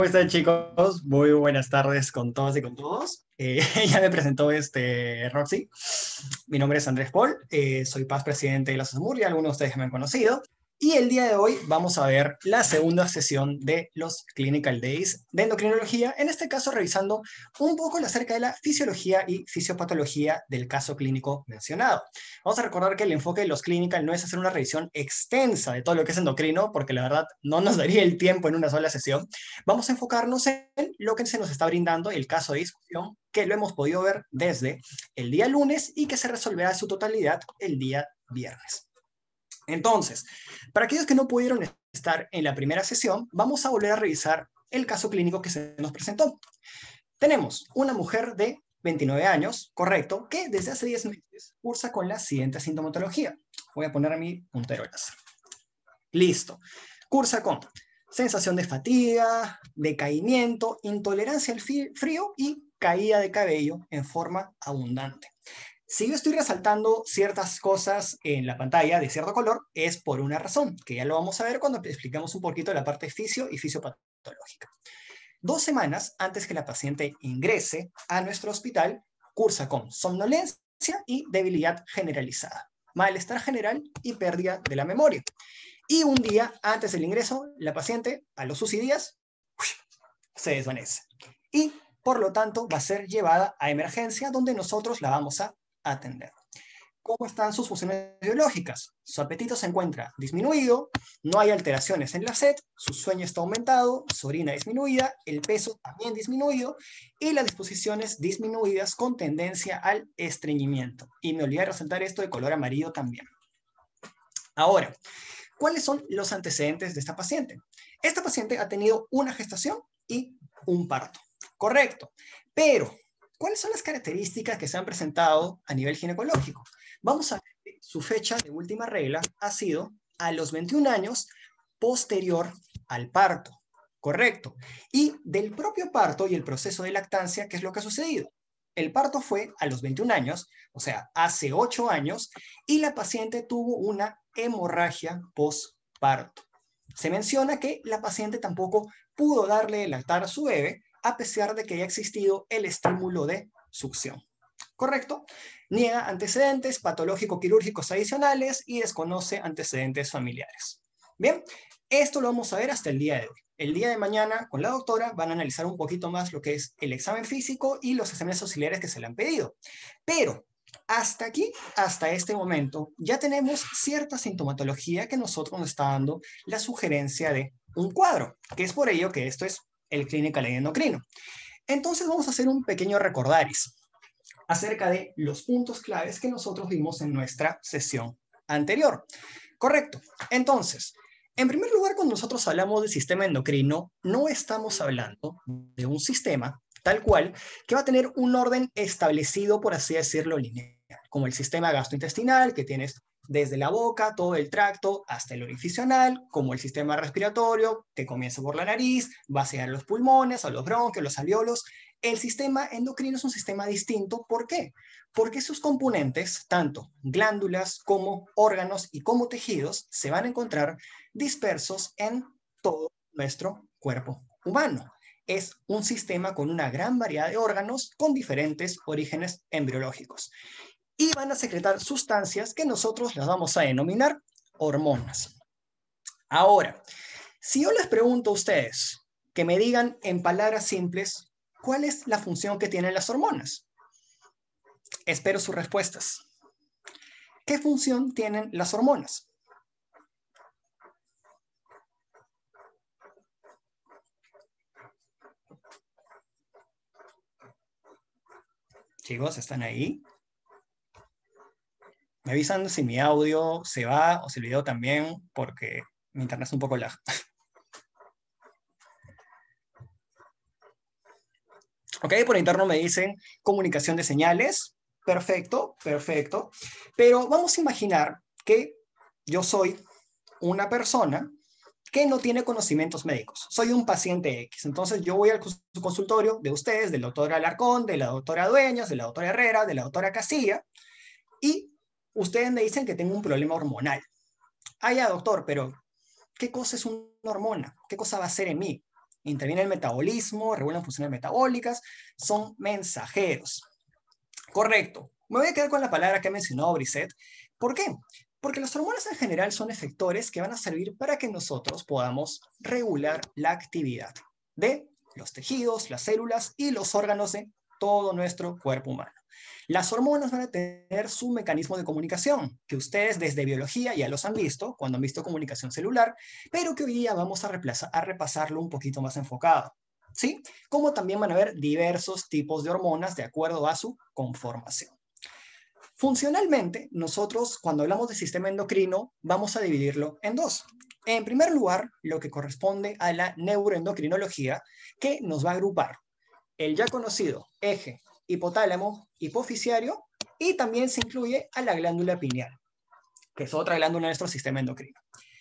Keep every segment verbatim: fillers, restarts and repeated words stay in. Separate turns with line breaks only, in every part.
¿Cómo están, chicos? Muy buenas tardes con todas y con todos. Eh, ya me presentó este Roxy. Mi nombre es Andrés Paul, eh, soy paz presidente de la SOSMUR y algunos de ustedes me han conocido. Y el día de hoy vamos a ver la segunda sesión de los Clinical Days de endocrinología, en este caso revisando un poco acerca de la fisiología y fisiopatología del caso clínico mencionado. Vamos a recordar que el enfoque de los Clinical no es hacer una revisión extensa de todo lo que es endocrino, porque la verdad no nos daría el tiempo en una sola sesión. Vamos a enfocarnos en lo que se nos está brindando, el caso de discusión, que lo hemos podido ver desde el día lunes y que se resolverá en su totalidad el día viernes. Entonces, para aquellos que no pudieron estar en la primera sesión, vamos a volver a revisar el caso clínico que se nos presentó. Tenemos una mujer de veintinueve años, correcto, que desde hace diez meses cursa con la siguiente sintomatología. Voy a poner a mi puntero láser. Listo. Cursa con sensación de fatiga, decaimiento, intolerancia al frío y caída de cabello en forma abundante. Si yo estoy resaltando ciertas cosas en la pantalla de cierto color, es por una razón, que ya lo vamos a ver cuando expliquemos un poquito de la parte fisio y fisiopatológica. Dos semanas antes que la paciente ingrese a nuestro hospital, cursa con somnolencia y debilidad generalizada, malestar general y pérdida de la memoria. Y un día antes del ingreso, la paciente, a los U C I días, se desvanece. Y, por lo tanto, va a ser llevada a emergencia, donde nosotros la vamos a atender. ¿Cómo están sus funciones biológicas? Su apetito se encuentra disminuido, no hay alteraciones en la sed, su sueño está aumentado, su orina disminuida, el peso también disminuido y las disposiciones disminuidas con tendencia al estreñimiento. Y me olvidé de resaltar esto de color amarillo también. Ahora, ¿cuáles son los antecedentes de esta paciente? Esta paciente ha tenido una gestación y un parto. Correcto. Pero, ¿cuáles son las características que se han presentado a nivel ginecológico? Vamos a ver que su fecha de última regla ha sido a los veintiún años posterior al parto. Correcto. Y del propio parto y el proceso de lactancia, ¿qué es lo que ha sucedido? El parto fue a los veintiún años, o sea, hace ocho años, y la paciente tuvo una hemorragia postparto. Se menciona que la paciente tampoco pudo darle de lactar a su bebé a pesar de que haya existido el estímulo de succión. ¿Correcto? Niega antecedentes patológico-quirúrgicos adicionales y desconoce antecedentes familiares. Bien, esto lo vamos a ver hasta el día de hoy. El día de mañana, con la doctora, van a analizar un poquito más lo que es el examen físico y los exámenes auxiliares que se le han pedido. Pero hasta aquí, hasta este momento, ya tenemos cierta sintomatología que nosotros nos está dando la sugerencia de un cuadro, que es por ello que esto es el Clinical Aid endocrino. Entonces vamos a hacer un pequeño recordaris acerca de los puntos claves que nosotros vimos en nuestra sesión anterior. Correcto. Entonces, en primer lugar, cuando nosotros hablamos del sistema endocrino, no estamos hablando de un sistema tal cual que va a tener un orden establecido, por así decirlo, lineal, como el sistema gastrointestinal, que tienes desde la boca, todo el tracto, hasta el orificio anal, como el sistema respiratorio, que comienza por la nariz, va a llegar a los pulmones, a los bronquios, los alveolos. El sistema endocrino es un sistema distinto. ¿Por qué? Porque sus componentes, tanto glándulas como órganos y como tejidos, se van a encontrar dispersos en todo nuestro cuerpo humano. Es un sistema con una gran variedad de órganos con diferentes orígenes embriológicos. Y van a secretar sustancias que nosotros las vamos a denominar hormonas. Ahora, si yo les pregunto a ustedes que me digan en palabras simples, ¿cuál es la función que tienen las hormonas? Espero sus respuestas. ¿Qué función tienen las hormonas? Chicos, ¿están ahí? Me avisan si mi audio se va o si el video también, porque mi internet es un poco lag. Ok, por interno me dicen comunicación de señales. Perfecto, perfecto. Pero vamos a imaginar que yo soy una persona que no tiene conocimientos médicos. Soy un paciente X. Entonces yo voy al consultorio de ustedes, del doctor Alarcón, de la doctora Dueñas, de la doctora Herrera, de la doctora Casilla, y ustedes me dicen que tengo un problema hormonal. Ah, ya, doctor, pero ¿qué cosa es una hormona? ¿Qué cosa va a hacer en mí? intervienen en el metabolismo, regulan funciones metabólicas, son mensajeros. Correcto. Me voy a quedar con la palabra que ha mencionado Brisset. ¿Por qué? Porque las hormonas en general son efectores que van a servir para que nosotros podamos regular la actividad de los tejidos, las células y los órganos de todo nuestro cuerpo humano. Las hormonas van a tener su mecanismo de comunicación, que ustedes desde biología ya los han visto, cuando han visto comunicación celular, pero que hoy día vamos a, reemplazar, a repasarlo un poquito más enfocado. ¿Sí? Como también van a haber diversos tipos de hormonas de acuerdo a su conformación. Funcionalmente, nosotros cuando hablamos de sistema endocrino vamos a dividirlo en dos. En primer lugar, lo que corresponde a la neuroendocrinología, que nos va a agrupar el ya conocido eje hipotálamo hipofisiario y también se incluye a la glándula pineal, que es otra glándula de nuestro sistema endocrino.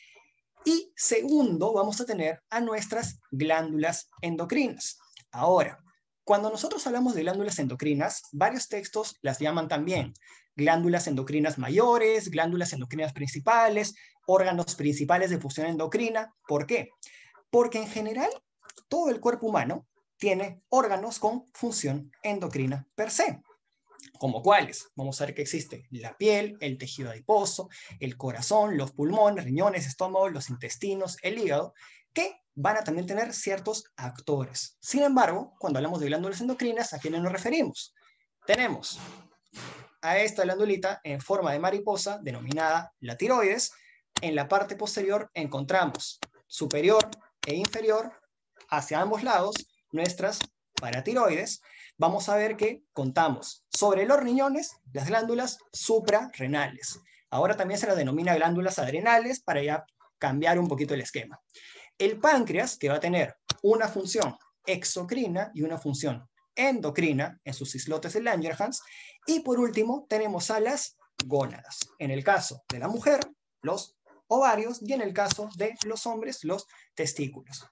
Y segundo, vamos a tener a nuestras glándulas endocrinas. Ahora, cuando nosotros hablamos de glándulas endocrinas, varios textos las llaman también glándulas endocrinas mayores, glándulas endocrinas principales, órganos principales de función endocrina. ¿Por qué? Porque en general todo el cuerpo humano tiene órganos con función endocrina per se. ¿Como cuáles? Vamos a ver que existe la piel, el tejido adiposo, el corazón, los pulmones, riñones, estómago, los intestinos, el hígado, que van a también tener ciertos actores. Sin embargo, cuando hablamos de glándulas endocrinas, ¿a quiénes nos referimos? Tenemos a esta glandulita en forma de mariposa, denominada la tiroides. En la parte posterior encontramos superior e inferior, hacia ambos lados, nuestras paratiroides. Vamos a ver que contamos sobre los riñones, las glándulas suprarrenales. Ahora también se las denomina glándulas adrenales para ya cambiar un poquito el esquema. El páncreas, que va a tener una función exocrina y una función endocrina en sus islotes de Langerhans. Y por último, tenemos a las gónadas. En el caso de la mujer, los ovarios, y en el caso de los hombres, los testículos.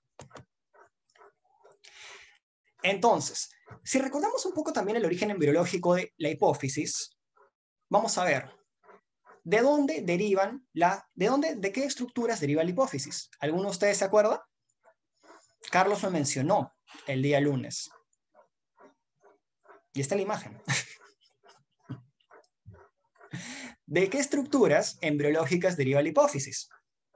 Entonces, si recordamos un poco también el origen embriológico de la hipófisis, vamos a ver de dónde derivan la, de dónde, de qué estructuras deriva la hipófisis. ¿Alguno de ustedes se acuerda? Carlos lo mencionó el día lunes. Y está la imagen. ¿De qué estructuras embriológicas deriva la hipófisis?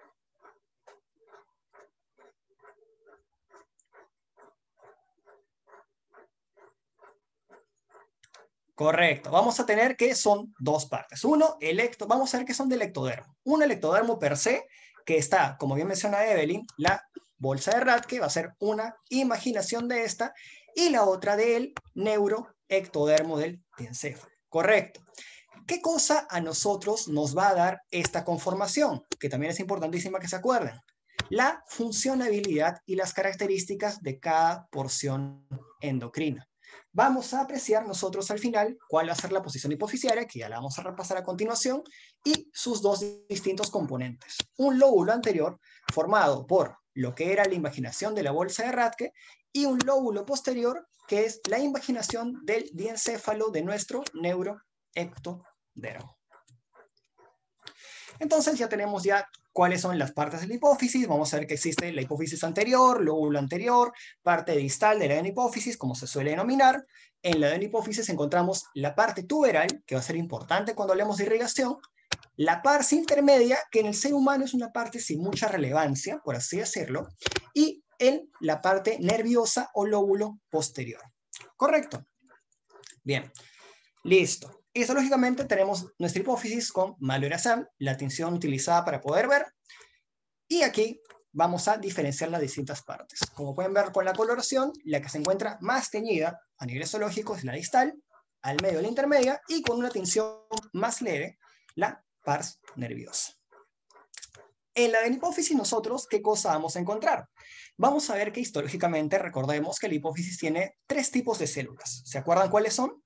Correcto. Vamos a tener que son dos partes. Uno, el ecto, vamos a ver que son del ectodermo. Un, el ectodermo per se, que está, como bien menciona Evelyn, la bolsa de Rathke, va a ser una imaginación de esta, y la otra del neuroectodermo del diencéfalo. Correcto. ¿Qué cosa a nosotros nos va a dar esta conformación? Que también es importantísima que se acuerden. La funcionabilidad y las características de cada porción endocrina. Vamos a apreciar nosotros al final cuál va a ser la posición hipofisiaria, que ya la vamos a repasar a continuación, y sus dos distintos componentes. Un lóbulo anterior formado por lo que era la invaginación de la bolsa de Rathke y un lóbulo posterior que es la invaginación del diencéfalo de nuestro neuroectodermo. Entonces ya tenemos ya cuáles son las partes de la hipófisis. Vamos a ver que existe la hipófisis anterior, lóbulo anterior, parte distal de la hipófisis, como se suele denominar. En la hipófisis encontramos la parte tuberal, que va a ser importante cuando hablemos de irrigación, la parte intermedia, que en el ser humano es una parte sin mucha relevancia, por así decirlo, y en la parte nerviosa o lóbulo posterior. ¿Correcto? Bien, listo. Histológicamente tenemos nuestra hipófisis con Malloy-Assam, la tinción utilizada para poder ver, y aquí vamos a diferenciar las distintas partes. Como pueden ver con la coloración, la que se encuentra más teñida a nivel histológico es la distal, al medio la intermedia, y con una tinción más leve, la pars nerviosa. En la de la hipófisis nosotros, ¿qué cosa vamos a encontrar? Vamos a ver que histológicamente recordemos que la hipófisis tiene tres tipos de células. ¿Se acuerdan cuáles son?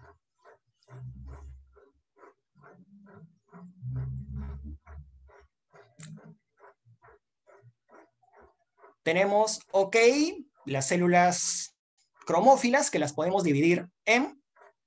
Tenemos, ok, las células cromófilas, que las podemos dividir en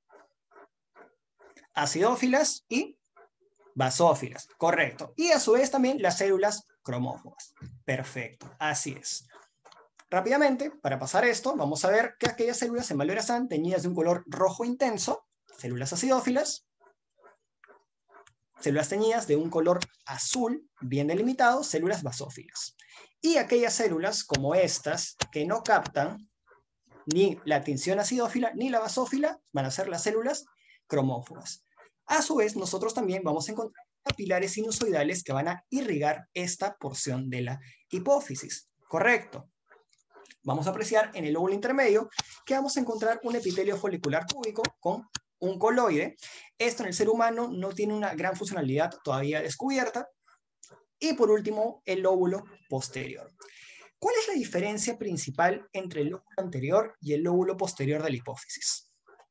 acidófilas y basófilas, correcto. Y a su vez también las células cromóforas. Perfecto, así es. Rápidamente, para pasar esto, vamos a ver que aquellas células en valores están teñidas de un color rojo intenso, células acidófilas, células teñidas de un color azul bien delimitado, células basófilas. Y aquellas células como estas que no captan ni la tinción acidófila ni la basófila van a ser las células cromóforas. A su vez, nosotros también vamos a encontrar capilares sinusoidales que van a irrigar esta porción de la hipófisis. Correcto. Vamos a apreciar en el lóbulo intermedio que vamos a encontrar un epitelio folicular cúbico con un coloide. Esto en el ser humano no tiene una gran funcionalidad todavía descubierta. Y por último, el lóbulo posterior. ¿Cuál es la diferencia principal entre el lóbulo anterior y el lóbulo posterior de la hipófisis?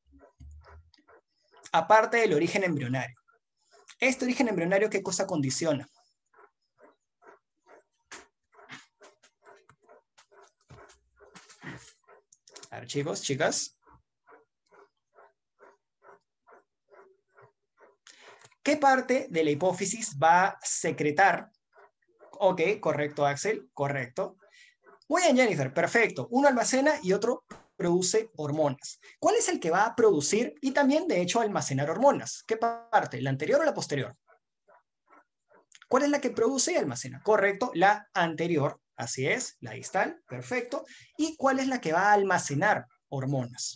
Aparte del origen embrionario. ¿Este origen embrionario qué cosa condiciona? A ver, chicos, chicas. ¿Qué parte de la hipófisis va a secretar? Ok, correcto, Axel, correcto. Muy bien, Jennifer, perfecto. Uno almacena y otro produce hormonas. ¿Cuál es el que va a producir y también, de hecho, almacenar hormonas? ¿Qué parte? ¿La anterior o la posterior? ¿Cuál es la que produce y almacena? Correcto, la anterior. Así es, la distal, perfecto. ¿Y cuál es la que va a almacenar hormonas?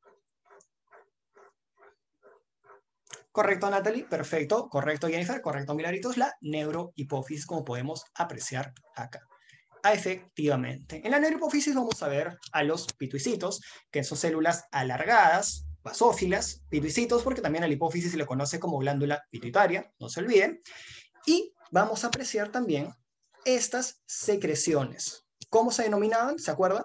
Correcto, Natalie, perfecto. Correcto, Jennifer, correcto, Milaritos. La neurohipófisis, como podemos apreciar acá. Ah, efectivamente. En la neurohipófisis vamos a ver a los pituicitos, que son células alargadas, basófilas, pituicitos, porque también a la hipófisis se le conoce como glándula pituitaria, no se olviden. Y vamos a apreciar también estas secreciones. ¿Cómo se denominaban? ¿Se acuerdan?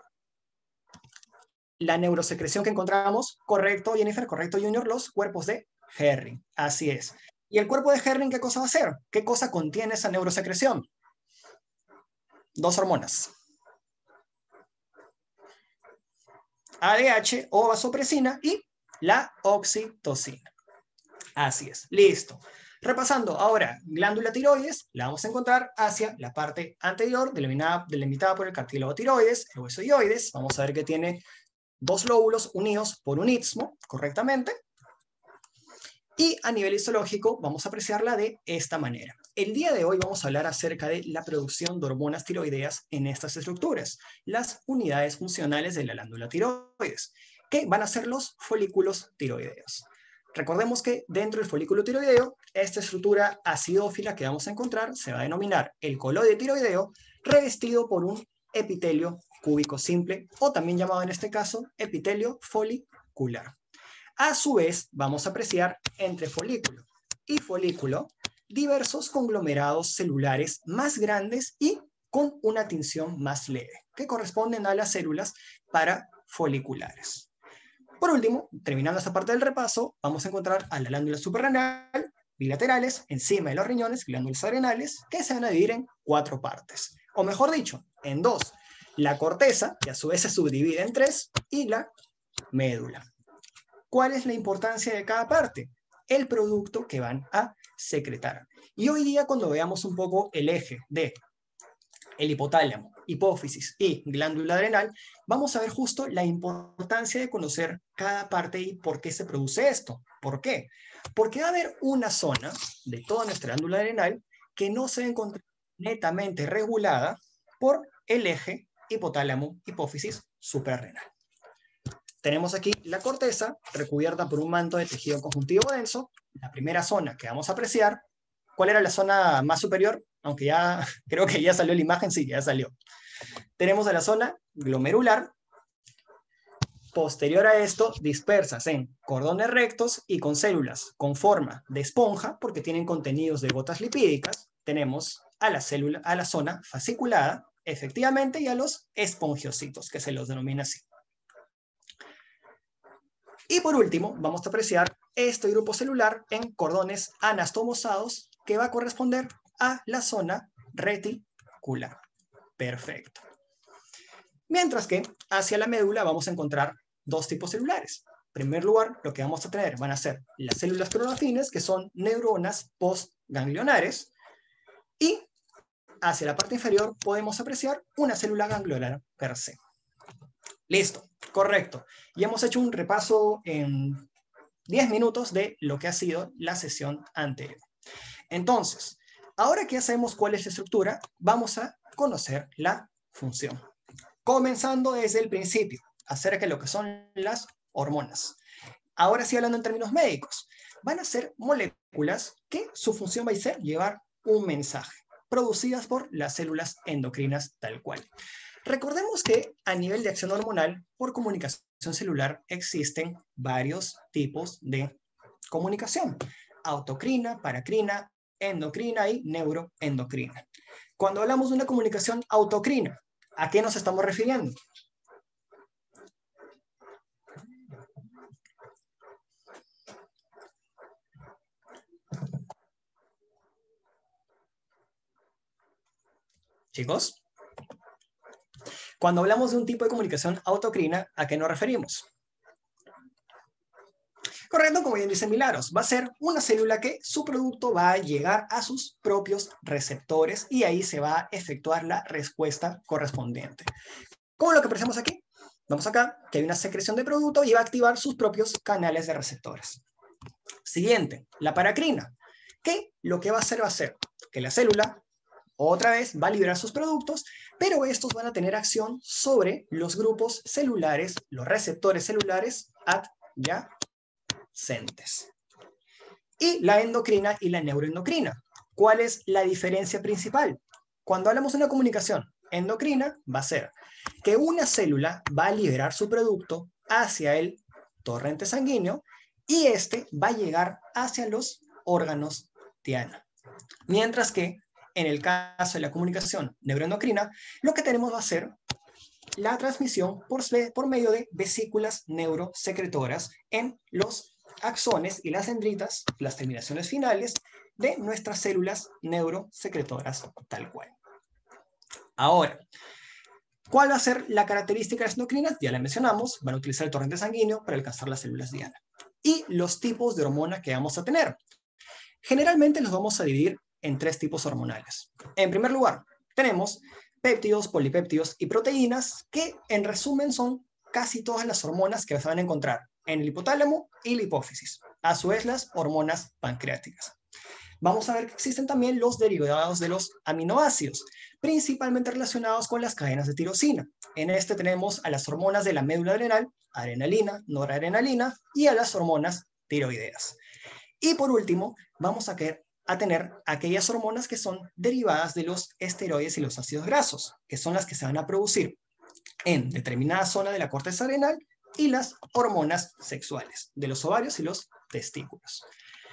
La neurosecreción que encontramos, correcto, Jennifer, correcto, Junior, los cuerpos de Herring. Así es. ¿Y el cuerpo de Herring qué cosa va a hacer? ¿Qué cosa contiene esa neurosecreción? Dos hormonas. A D H o vasopresina y la oxitocina. Así es, listo. Repasando, ahora, glándula tiroides, la vamos a encontrar hacia la parte anterior, delimitada, delimitada por el cartílago tiroides, el hueso dioides. Vamos a ver que tiene dos lóbulos unidos por un istmo, correctamente. Y a nivel histológico vamos a apreciarla de esta manera. El día de hoy vamos a hablar acerca de la producción de hormonas tiroideas en estas estructuras, las unidades funcionales de la glándula tiroides, que van a ser los folículos tiroideos. Recordemos que dentro del folículo tiroideo, esta estructura acidófila que vamos a encontrar se va a denominar el coloide tiroideo, revestido por un epitelio cúbico simple, o también llamado en este caso epitelio folicular. A su vez, vamos a apreciar entre folículo y folículo diversos conglomerados celulares más grandes y con una tinción más leve, que corresponden a las células parafoliculares. Por último, terminando esta parte del repaso, vamos a encontrar a la glándula suprarrenal, bilaterales, encima de los riñones, glándulas adrenales, que se van a dividir en cuatro partes, o mejor dicho, en dos. La corteza, que a su vez se subdivide en tres, y la médula. ¿Cuál es la importancia de cada parte? El producto que van a secretar. Y hoy día, cuando veamos un poco el eje de el hipotálamo, hipófisis y glándula adrenal, vamos a ver justo la importancia de conocer cada parte y por qué se produce esto. ¿Por qué? Porque va a haber una zona de toda nuestra glándula adrenal que no se va a encontrar netamente regulada por el eje hipotálamo, hipófisis, suprarrenal. Tenemos aquí la corteza recubierta por un manto de tejido conjuntivo denso. La primera zona que vamos a apreciar. ¿Cuál era la zona más superior? Aunque ya creo que ya salió la imagen, sí, ya salió. Tenemos a la zona glomerular. Posterior a esto, dispersas en cordones rectos y con células con forma de esponja, porque tienen contenidos de gotas lipídicas. Tenemos a la, célula, a la zona fasciculada, efectivamente, y a los espongiocitos, que se los denomina así. Y por último, vamos a apreciar este grupo celular en cordones anastomosados que va a corresponder a la zona reticular. Perfecto. Mientras que hacia la médula vamos a encontrar dos tipos celulares. En primer lugar, lo que vamos a tener van a ser las células cronafines, que son neuronas postganglionares, y hacia la parte inferior podemos apreciar una célula ganglionar per se. Listo, correcto. Y hemos hecho un repaso en diez minutos de lo que ha sido la sesión anterior. Entonces, ahora que ya sabemos cuál es la estructura, vamos a conocer la función. Comenzando desde el principio, acerca de lo que son las hormonas. Ahora sí, hablando en términos médicos, van a ser moléculas que su función va a ser llevar un mensaje, producidas por las células endocrinas tal cual. Recordemos que a nivel de acción hormonal, por comunicación celular, existen varios tipos de comunicación. Autocrina, paracrina, endocrina y neuroendocrina. Cuando hablamos de una comunicación autocrina, ¿a qué nos estamos refiriendo? Chicos, cuando hablamos de un tipo de comunicación autocrina, ¿a qué nos referimos? Correcto, como bien dice Milagros, va a ser una célula que su producto va a llegar a sus propios receptores y ahí se va a efectuar la respuesta correspondiente. Como lo que apreciamos aquí. Vamos acá, que hay una secreción de producto y va a activar sus propios canales de receptores. Siguiente, la paracrina, que lo que va a hacer va a ser que la célula otra vez va a liberar sus productos, pero estos van a tener acción sobre los grupos celulares, los receptores celulares adyacentes. Y la endocrina y la neuroendocrina. ¿Cuál es la diferencia principal? Cuando hablamos de una comunicación endocrina, va a ser que una célula va a liberar su producto hacia el torrente sanguíneo y este va a llegar hacia los órganos diana. Mientras que en el caso de la comunicación neuroendocrina, lo que tenemos va a ser la transmisión por, por medio de vesículas neurosecretoras en los axones y las dendritas, las terminaciones finales de nuestras células neurosecretoras tal cual. Ahora, ¿cuál va a ser la característica de las endocrinas? Ya la mencionamos, van a utilizar el torrente sanguíneo para alcanzar las células diana. Y los tipos de hormona que vamos a tener. Generalmente los vamos a dividir en tres tipos hormonales. En primer lugar, tenemos péptidos, polipéptidos y proteínas, que en resumen son casi todas las hormonas que se van a encontrar en el hipotálamo y la hipófisis. A su vez, las hormonas pancreáticas. Vamos a ver que existen también los derivados de los aminoácidos, principalmente relacionados con las cadenas de tirosina. En este tenemos a las hormonas de la médula adrenal, adrenalina, noradrenalina, y a las hormonas tiroideas. Y por último, vamos a, que, a tener aquellas hormonas que son derivadas de los esteroides y los ácidos grasos, que son las que se van a producir en determinada zona de la corteza adrenal, y las hormonas sexuales, de los ovarios y los testículos.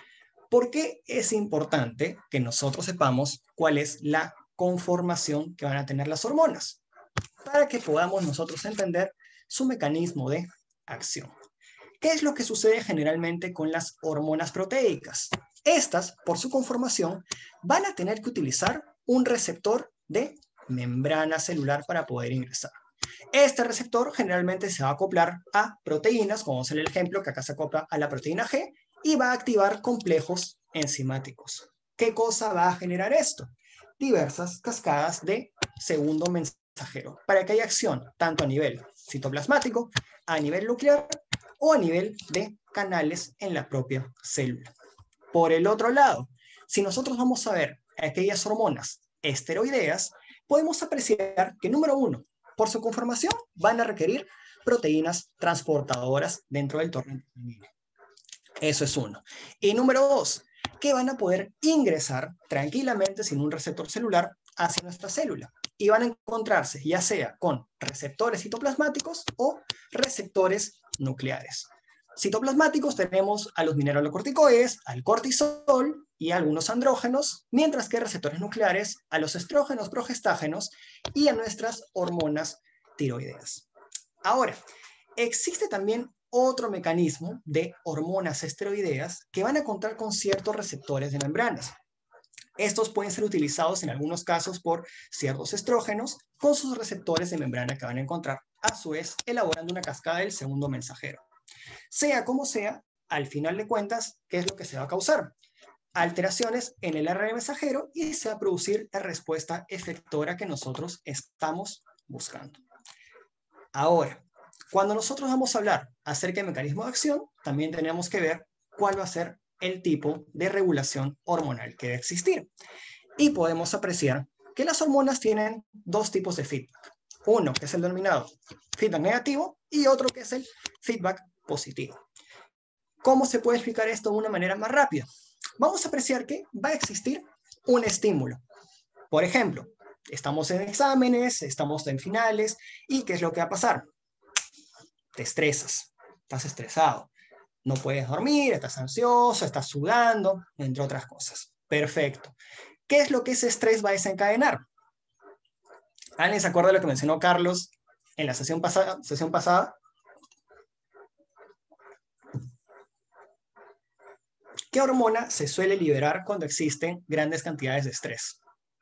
¿Por qué es importante que nosotros sepamos cuál es la conformación que van a tener las hormonas? Para que podamos nosotros entender su mecanismo de acción. ¿Qué es lo que sucede generalmente con las hormonas proteicas? Estas, por su conformación, van a tener que utilizar un receptor de membrana celular para poder ingresar. Este receptor generalmente se va a acoplar a proteínas, como es el ejemplo que acá se acopla a la proteína G, y va a activar complejos enzimáticos. ¿Qué cosa va a generar esto? Diversas cascadas de segundo mensajero, para que haya acción tanto a nivel citoplasmático, a nivel nuclear o a nivel de canales en la propia célula. Por el otro lado, si nosotros vamos a ver aquellas hormonas esteroideas, podemos apreciar que, número uno, por su conformación, van a requerir proteínas transportadoras dentro del torrente sanguíneo. Eso es uno. Y número dos, que van a poder ingresar tranquilamente sin un receptor celular hacia nuestra célula. Y van a encontrarse ya sea con receptores citoplasmáticos o receptores nucleares. Citoplasmáticos tenemos a los mineralocorticoides, al cortisol y a algunos andrógenos, mientras que receptores nucleares a los estrógenos, progestágenos y a nuestras hormonas tiroideas. Ahora, existe también otro mecanismo de hormonas esteroideas que van a contar con ciertos receptores de membranas. Estos pueden ser utilizados en algunos casos por ciertos estrógenos con sus receptores de membrana que van a encontrar, a su vez elaborando una cascada del segundo mensajero. Sea como sea, al final de cuentas, ¿qué es lo que se va a causar? Alteraciones en el R N A mensajero y se va a producir la respuesta efectora que nosotros estamos buscando. Ahora, Cuando nosotros vamos a hablar acerca del mecanismo de acción, también tenemos que ver cuál va a ser el tipo de regulación hormonal que debe existir. Y podemos apreciar que las hormonas tienen dos tipos de feedback. Uno, que es el denominado feedback negativo, y otro que es el feedback positivo. ¿Cómo se puede explicar esto de una manera más rápida? Vamos a apreciar que va a existir un estímulo. Por ejemplo, estamos en exámenes, estamos en finales, ¿y qué es lo que va a pasar? Te estresas, estás estresado, no puedes dormir, estás ansioso, estás sudando, entre otras cosas. Perfecto. ¿Qué es lo que ese estrés va a desencadenar? ¿Alguien se acuerda de lo que mencionó Carlos en la sesión pasada? Sesión pasada? ¿Qué hormona se suele liberar cuando existen grandes cantidades de estrés?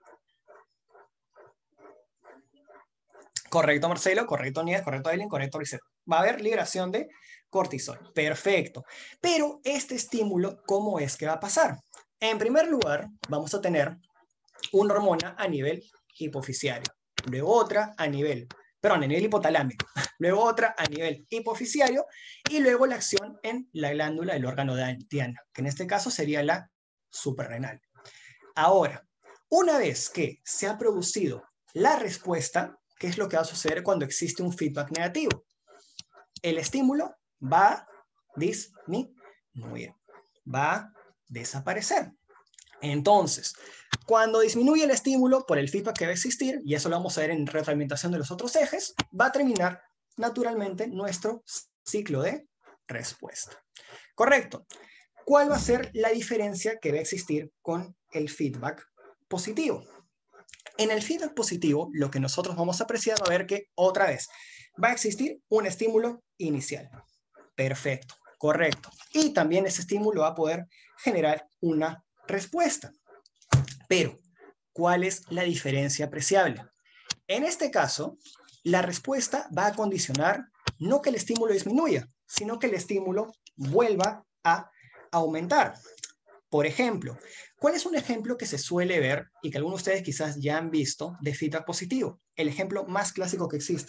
Correcto, Marcelo, correcto, Nieves, correcto, Eileen, correcto, Lisette. Va a haber liberación de cortisol. Perfecto. Pero este estímulo, ¿cómo es que va a pasar? En primer lugar, vamos a tener una hormona a nivel hipofisiario, luego otra a nivel, perdón, a nivel hipotalámico, luego otra a nivel hipofisiario y luego la acción en la glándula del órgano de Diana, que en este caso sería la suprarrenal. Ahora, una vez que se ha producido la respuesta, ¿qué es lo que va a suceder cuando existe un feedback negativo? El estímulo va a disminuir, va a desaparecer. Entonces, cuando disminuye el estímulo por el feedback que va a existir, y eso lo vamos a ver en retroalimentación de los otros ejes, va a terminar naturalmente nuestro ciclo de respuesta. Correcto. ¿Cuál va a ser la diferencia que va a existir con el feedback positivo? En el feedback positivo, lo que nosotros vamos a apreciar va a ver que, otra vez, va a existir un estímulo inicial. Perfecto, correcto. Y también ese estímulo va a poder generar una respuesta. Pero, ¿cuál es la diferencia apreciable? En este caso, la respuesta va a condicionar no que el estímulo disminuya, sino que el estímulo vuelva a aumentar. Por ejemplo, ¿cuál es un ejemplo que se suele ver y que algunos de ustedes quizás ya han visto de feedback positivo? El ejemplo más clásico que existe.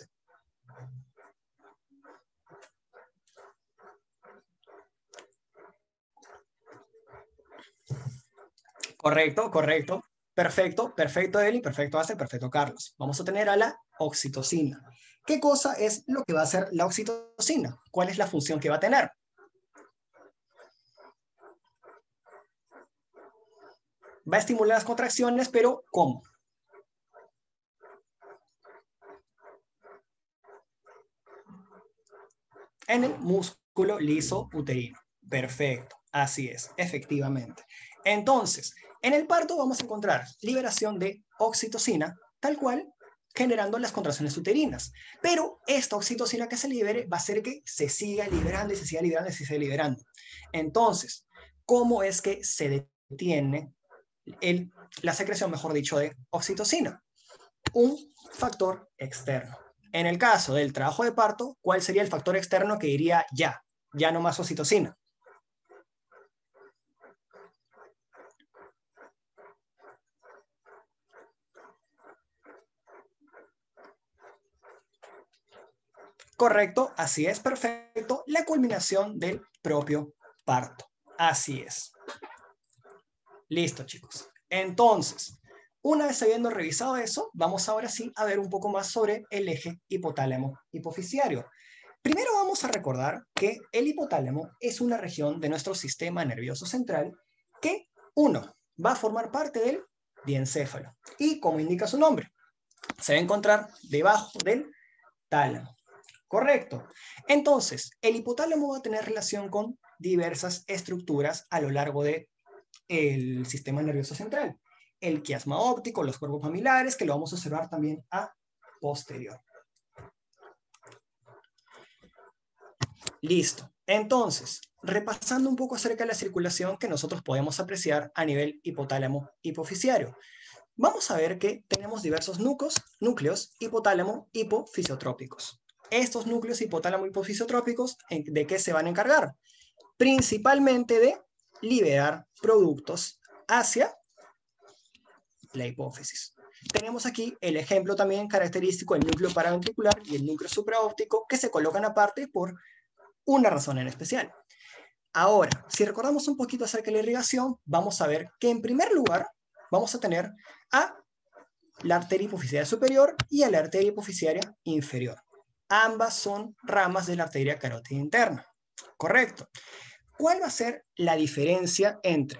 Correcto, correcto. Perfecto, perfecto Eli, perfecto Ace, perfecto Carlos. Vamos a tener a la oxitocina. ¿Qué cosa es lo que va a hacer la oxitocina? ¿Cuál es la función que va a tener? Va a estimular las contracciones, pero ¿cómo? En el músculo liso uterino. Perfecto, así es, efectivamente. Entonces, en el parto vamos a encontrar liberación de oxitocina, tal cual, generando las contracciones uterinas. Pero esta oxitocina que se libere va a hacer que se siga liberando y se siga liberando y se siga liberando. Entonces, ¿cómo es que se detiene el, la secreción, mejor dicho, de oxitocina? Un factor externo. En el caso del trabajo de parto, ¿cuál sería el factor externo que diría ya, ya no más oxitocina? Correcto, así es, perfecto. La culminación del propio parto. Así es. Listo, chicos. Entonces, una vez habiendo revisado eso, vamos ahora sí a ver un poco más sobre el eje hipotálamo-hipofisiario. Primero vamos a recordar que el hipotálamo es una región de nuestro sistema nervioso central que, uno, va a formar parte del diencéfalo. Y como indica su nombre, se va a encontrar debajo del tálamo. Correcto. Entonces, el hipotálamo va a tener relación con diversas estructuras a lo largo del sistema nervioso central. El quiasma óptico, los cuerpos mamilares, que lo vamos a observar también a posterior. Listo. Entonces, repasando un poco acerca de la circulación que nosotros podemos apreciar a nivel hipotálamo hipofisiario. Vamos a ver que tenemos diversos núcleos, núcleos hipotálamo hipofisiotrópicos. Estos núcleos hipotálamo hipofisiotrópicos, ¿de qué se van a encargar? Principalmente de liberar productos hacia la hipófisis. tenemos aquí el ejemplo también característico del núcleo paraventricular y el núcleo supraóptico que se colocan aparte por una razón en especial. Ahora, si recordamos un poquito acerca de la irrigación, vamos a ver que en primer lugar vamos a tener a la arteria hipoficiaria superior y a la arteria hipoficiaria inferior. Ambas son ramas de la arteria carótida interna. Correcto. ¿Cuál va a ser la diferencia entre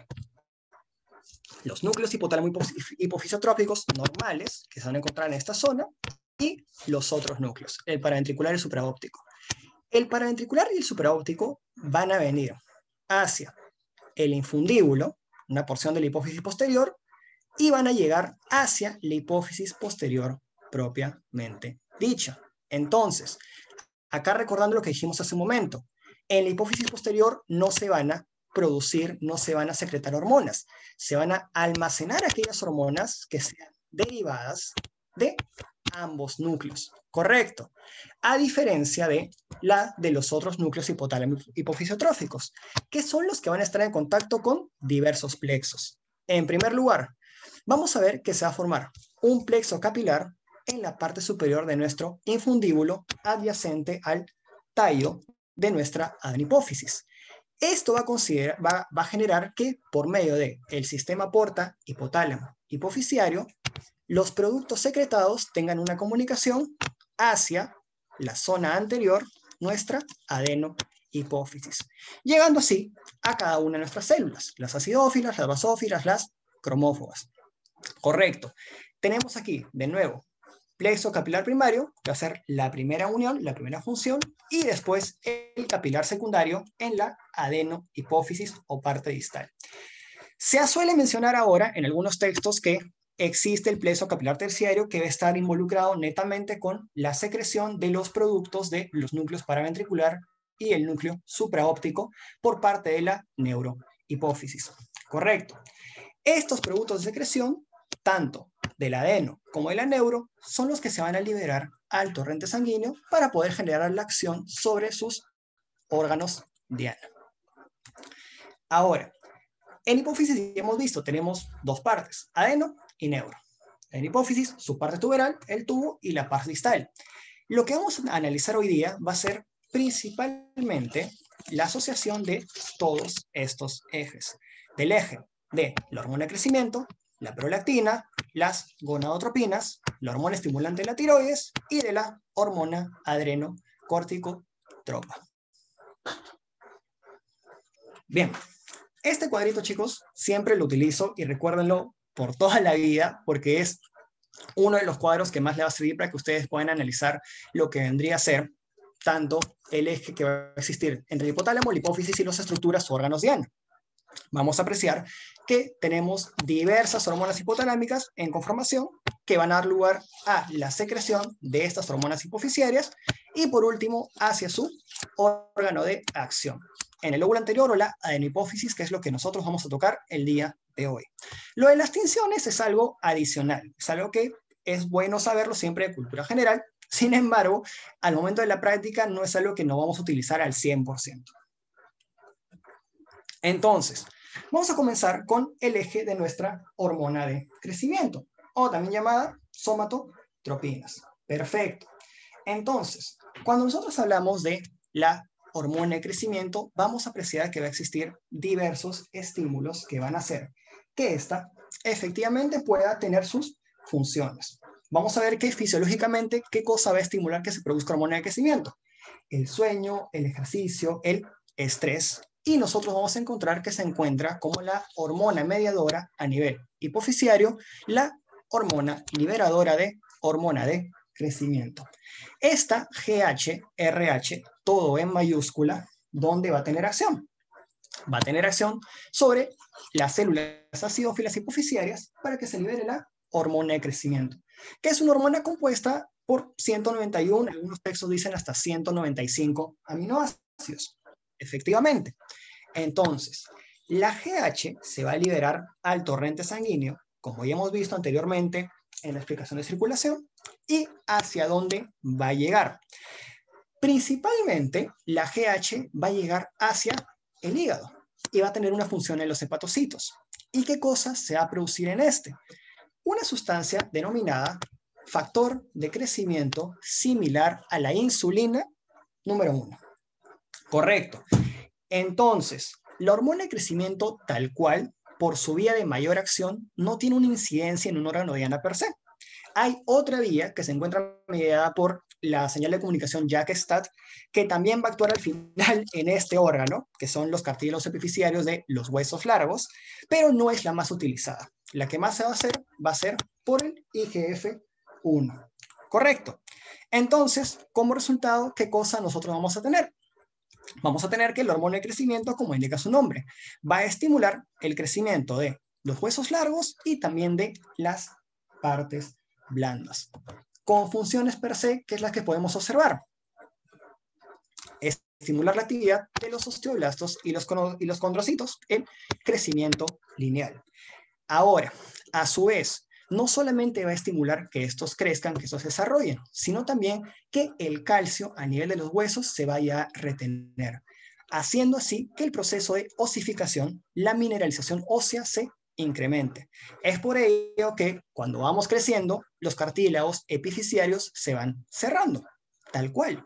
los núcleos hipotálamo hipofisiotróficos normales, que se van a encontrar en esta zona, y los otros núcleos, el paraventricular y el supraóptico? El paraventricular y el supraóptico van a venir hacia el infundíbulo, una porción de la hipófisis posterior, y van a llegar hacia la hipófisis posterior propiamente dicha. Entonces, acá recordando lo que dijimos hace un momento, en la hipófisis posterior no se van a producir, no se van a secretar hormonas, se van a almacenar aquellas hormonas que sean derivadas de ambos núcleos, correcto, a diferencia de la de los otros núcleos hipotálamo hipofisiotróficos, que son los que van a estar en contacto con diversos plexos. En primer lugar, vamos a ver que se va a formar un plexo capilar en la parte superior de nuestro infundíbulo adyacente al tallo de nuestra adenohipófisis. Esto va a, considerar, va, va a generar que por medio del sistema porta hipotálamo hipofisiario, los productos secretados tengan una comunicación hacia la zona anterior, nuestra adenohipófisis, llegando así a cada una de nuestras células, las acidófilas, las basófilas, las cromófogas. Correcto. Tenemos aquí, de nuevo, plexo capilar primario, que va a ser la primera unión, la primera función, y después el capilar secundario en la adenohipófisis o parte distal. Se suele mencionar ahora en algunos textos que existe el plexo capilar terciario que va a estar involucrado netamente con la secreción de los productos de los núcleos paraventricular y el núcleo supraóptico por parte de la neurohipófisis. Correcto. Estos productos de secreción, tanto del adeno como de la neuro, son los que se van a liberar al torrente sanguíneo para poder generar la acción sobre sus órganos diana. Ahora, en hipófisis ya hemos visto, tenemos dos partes, adeno y neuro. En hipófisis, su parte tuberal, el tubo, y la parte distal. Lo que vamos a analizar hoy día va a ser principalmente la asociación de todos estos ejes. Del eje de la hormona de crecimiento, la prolactina, las gonadotropinas, la hormona estimulante de la tiroides y de la hormona adrenocorticotropa. Bien, este cuadrito, chicos, siempre lo utilizo y recuérdenlo por toda la vida porque es uno de los cuadros que más le va a servir para que ustedes puedan analizar lo que vendría a ser tanto el eje que va a existir entre el hipotálamo, la hipófisis y las estructuras o órganos diana. Vamos a apreciar que tenemos diversas hormonas hipotalámicas en conformación que van a dar lugar a la secreción de estas hormonas hipofisiarias y por último hacia su órgano de acción. En el lóbulo anterior o la adenohipófisis, que es lo que nosotros vamos a tocar el día de hoy. Lo de las tinciones es algo adicional, es algo que es bueno saberlo siempre de cultura general, sin embargo, al momento de la práctica no es algo que no vamos a utilizar al cien por ciento. Entonces, vamos a comenzar con el eje de nuestra hormona de crecimiento, o también llamada somatotropinas. Perfecto. Entonces, cuando nosotros hablamos de la hormona de crecimiento, vamos a apreciar que va a existir diversos estímulos que van a hacer que ésta efectivamente pueda tener sus funciones. Vamos a ver que fisiológicamente, ¿qué cosa va a estimular que se produzca hormona de crecimiento? El sueño, el ejercicio, el estrés. Y nosotros vamos a encontrar que se encuentra como la hormona mediadora a nivel hipofisiario, la hormona liberadora de hormona de crecimiento. Esta G H R H, todo en mayúscula, ¿dónde va a tener acción? Va a tener acción sobre las células acidófilas hipofisiarias para que se libere la hormona de crecimiento, que es una hormona compuesta por ciento noventa y uno, algunos textos dicen hasta ciento noventa y cinco aminoácidos. Efectivamente. Entonces, la G H se va a liberar al torrente sanguíneo, como ya hemos visto anteriormente en la explicación de circulación, y hacia dónde va a llegar. Principalmente, la G H va a llegar hacia el hígado y va a tener una función en los hepatocitos. ¿Y qué cosa se va a producir en este? una sustancia denominada factor de crecimiento similar a la insulina número uno. Correcto. Entonces, la hormona de crecimiento tal cual, por su vía de mayor acción, no tiene una incidencia en un órgano diana per se. Hay otra vía que se encuentra mediada por la señal de comunicación Jack-Stat, que también va a actuar al final en este órgano, que son los cartílagos epifisiarios de los huesos largos, pero no es la más utilizada. La que más se va a hacer va a ser por el I G F uno. Correcto. Entonces, como resultado, ¿qué cosa nosotros vamos a tener? Vamos a tener que la hormona de crecimiento, como indica su nombre, va a estimular el crecimiento de los huesos largos y también de las partes blandas, con funciones per se, que es las que podemos observar. Estimular la actividad de los osteoblastos y los, y los condrocitos en crecimiento lineal. Ahora, a su vez, no solamente va a estimular que estos crezcan, que estos se desarrollen, sino también que el calcio a nivel de los huesos se vaya a retener, haciendo así que el proceso de osificación, la mineralización ósea, se incremente. Es por ello que cuando vamos creciendo, los cartílagos epifisiarios se van cerrando, tal cual.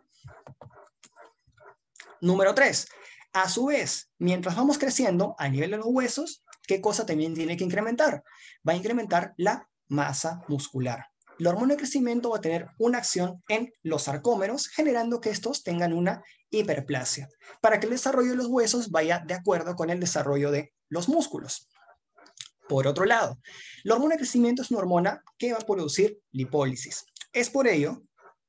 Número tres. A su vez, mientras vamos creciendo a nivel de los huesos, ¿qué cosa también tiene que incrementar? Va a incrementar la masa muscular. La hormona de crecimiento va a tener una acción en los sarcómeros, generando que estos tengan una hiperplasia, para que el desarrollo de los huesos vaya de acuerdo con el desarrollo de los músculos. Por otro lado, la hormona de crecimiento es una hormona que va a producir lipólisis. Es por ello,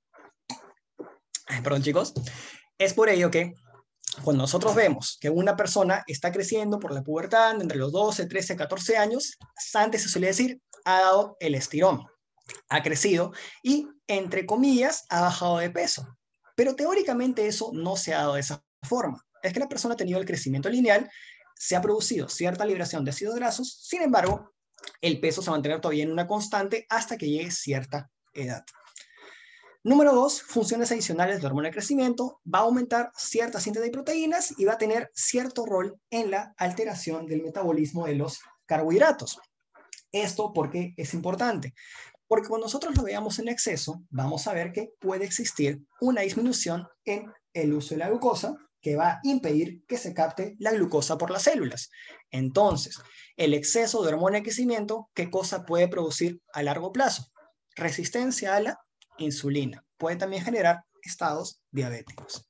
perdón chicos, es por ello que cuando nosotros vemos que una persona está creciendo por la pubertad entre los doce, trece, catorce años, antes se suele decir, ha dado el estirón, ha crecido y, entre comillas, ha bajado de peso. Pero teóricamente eso no se ha dado de esa forma. Es que la persona ha tenido el crecimiento lineal, se ha producido cierta liberación de ácidos grasos, sin embargo, el peso se va a mantener todavía en una constante hasta que llegue cierta edad. Número dos, funciones adicionales de la hormona de crecimiento. Va a aumentar cierta síntesis de proteínas y va a tener cierto rol en la alteración del metabolismo de los carbohidratos. ¿Esto por qué es importante? Porque cuando nosotros lo veamos en exceso, vamos a ver que puede existir una disminución en el uso de la glucosa, que va a impedir que se capte la glucosa por las células. Entonces, el exceso de hormona de crecimiento, ¿qué cosa puede producir a largo plazo? Resistencia a la insulina. Puede también generar estados diabéticos.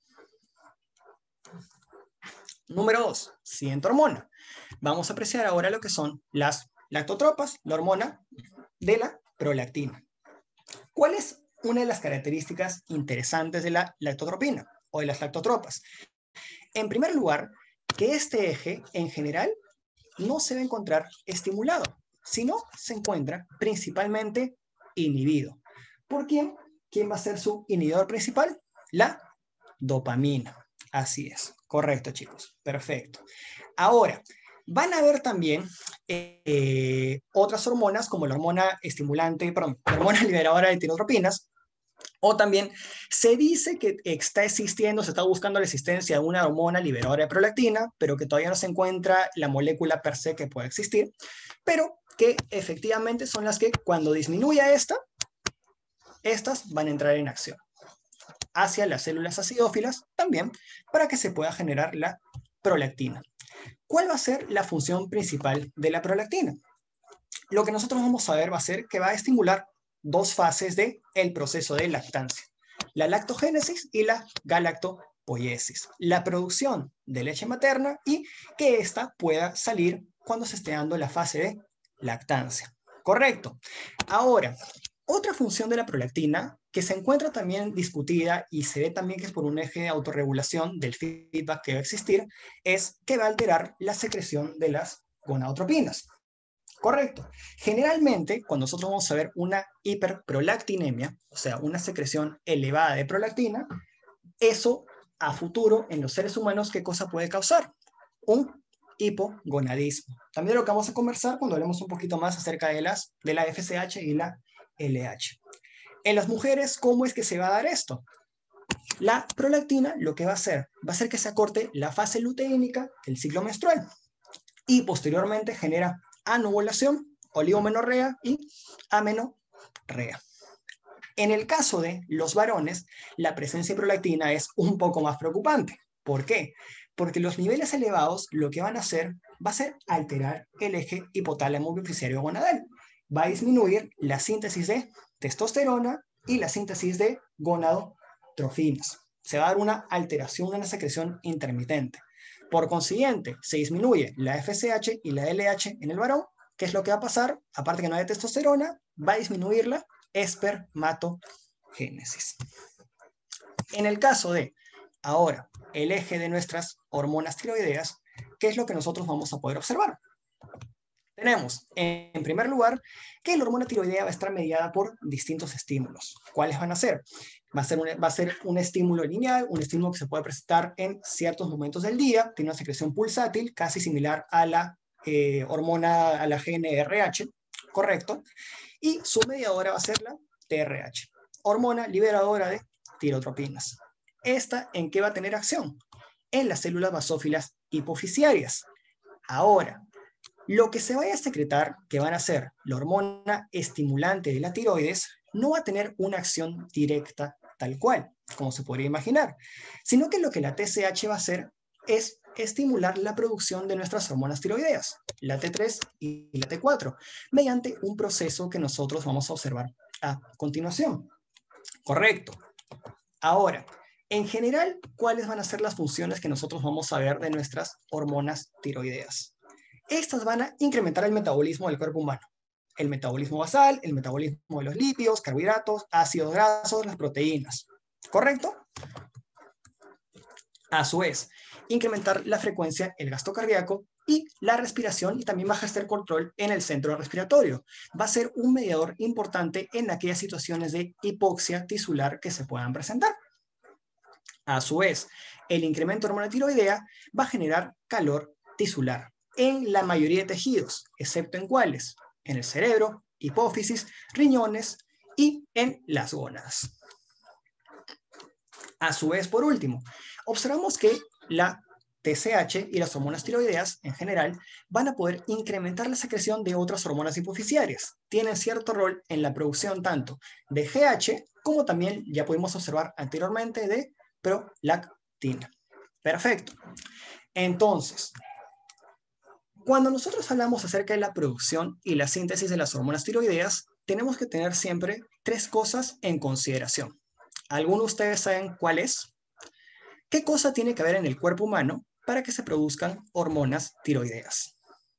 Número dos, siguiente hormona. Vamos a apreciar ahora lo que son las lactotropas, la hormona de la prolactina. ¿Cuál es una de las características interesantes de la lactotropina o de las lactotropas? En primer lugar, que este eje en general no se va a encontrar estimulado, sino se encuentra principalmente inhibido. ¿Por quién? ¿Quién va a ser su inhibidor principal? La dopamina. Así es. Correcto, chicos. Perfecto. Ahora, van a haber también eh, otras hormonas, como la hormona estimulante, perdón, la hormona liberadora de tirotropinas, o también se dice que está existiendo, se está buscando la existencia de una hormona liberadora de prolactina, pero que todavía no se encuentra la molécula per se que pueda existir, pero que efectivamente son las que cuando disminuya esta, estas van a entrar en acción hacia las células acidófilas también para que se pueda generar la prolactina. ¿Cuál va a ser la función principal de la prolactina? Lo que nosotros vamos a ver va a ser que va a estimular dos fases del proceso de lactancia, la lactogénesis y la galactopoiesis, la producción de leche materna y que ésta pueda salir cuando se esté dando la fase de lactancia. Correcto. Ahora, otra función de la prolactina que se encuentra también discutida y se ve también que es por un eje de autorregulación del feedback que va a existir, es que va a alterar la secreción de las gonadotropinas. Correcto. Generalmente, cuando nosotros vamos a ver una hiperprolactinemia, o sea, una secreción elevada de prolactina, eso a futuro en los seres humanos, ¿qué cosa puede causar? Un hipogonadismo. También lo que vamos a conversar cuando hablemos un poquito más acerca de, las, de la F S H y la L H. En las mujeres, ¿cómo es que se va a dar esto? La prolactina lo que va a hacer, va a hacer que se acorte la fase luteínica del ciclo menstrual y posteriormente genera anovulación oligomenorrea y amenorrea. En el caso de los varones, la presencia de prolactina es un poco más preocupante. ¿Por qué? Porque los niveles elevados lo que van a hacer va a ser alterar el eje hipotálamo epifisiario gonadal. Va a disminuir la síntesis de testosterona y la síntesis de gonadotrofinas. Se va a dar una alteración, una secreción intermitente. Por consiguiente, se disminuye la F S H y la L H en el varón. ¿Qué es lo que va a pasar? Aparte que no hay testosterona, va a disminuir la espermatogénesis. En el caso de, ahora, el eje de nuestras hormonas tiroideas, ¿qué es lo que nosotros vamos a poder observar? Tenemos, en primer lugar, que la hormona tiroidea va a estar mediada por distintos estímulos. ¿Cuáles van a ser? Va a ser un, va a ser un estímulo lineal, un estímulo que se puede presentar en ciertos momentos del día, tiene una secreción pulsátil, casi similar a la eh, hormona, a la G N R H, correcto, y su mediadora va a ser la T R H, hormona liberadora de tirotropinas. ¿Esta en qué va a tener acción? En las células basófilas hipofisiarias. Ahora, lo que se vaya a secretar, que van a ser la hormona estimulante de la tiroides, no va a tener una acción directa tal cual, como se podría imaginar, sino que lo que la T S H va a hacer es estimular la producción de nuestras hormonas tiroideas, la T tres y la T cuatro, mediante un proceso que nosotros vamos a observar a continuación. Correcto. Ahora, en general, ¿cuáles van a ser las funciones que nosotros vamos a ver de nuestras hormonas tiroideas? Estas van a incrementar el metabolismo del cuerpo humano. El metabolismo basal, el metabolismo de los lípidos, carbohidratos, ácidos grasos, las proteínas. ¿Correcto? A su vez, incrementar la frecuencia, el gasto cardíaco y la respiración, y también va a ejercer control en el centro respiratorio. Va a ser un mediador importante en aquellas situaciones de hipoxia tisular que se puedan presentar. A su vez, el incremento de hormona tiroidea va a generar calor tisular en la mayoría de tejidos, excepto en cuáles, en el cerebro, hipófisis, riñones y en las gónadas. A su vez, por último, observamos que la T S H y las hormonas tiroideas en general van a poder incrementar la secreción de otras hormonas hipofisiarias. Tienen cierto rol en la producción tanto de G H como también ya pudimos observar anteriormente de prolactina. Perfecto. Entonces, cuando nosotros hablamos acerca de la producción y la síntesis de las hormonas tiroideas, tenemos que tener siempre tres cosas en consideración. ¿Alguno de ustedes saben cuál es? ¿Qué cosa tiene que haber en el cuerpo humano para que se produzcan hormonas tiroideas?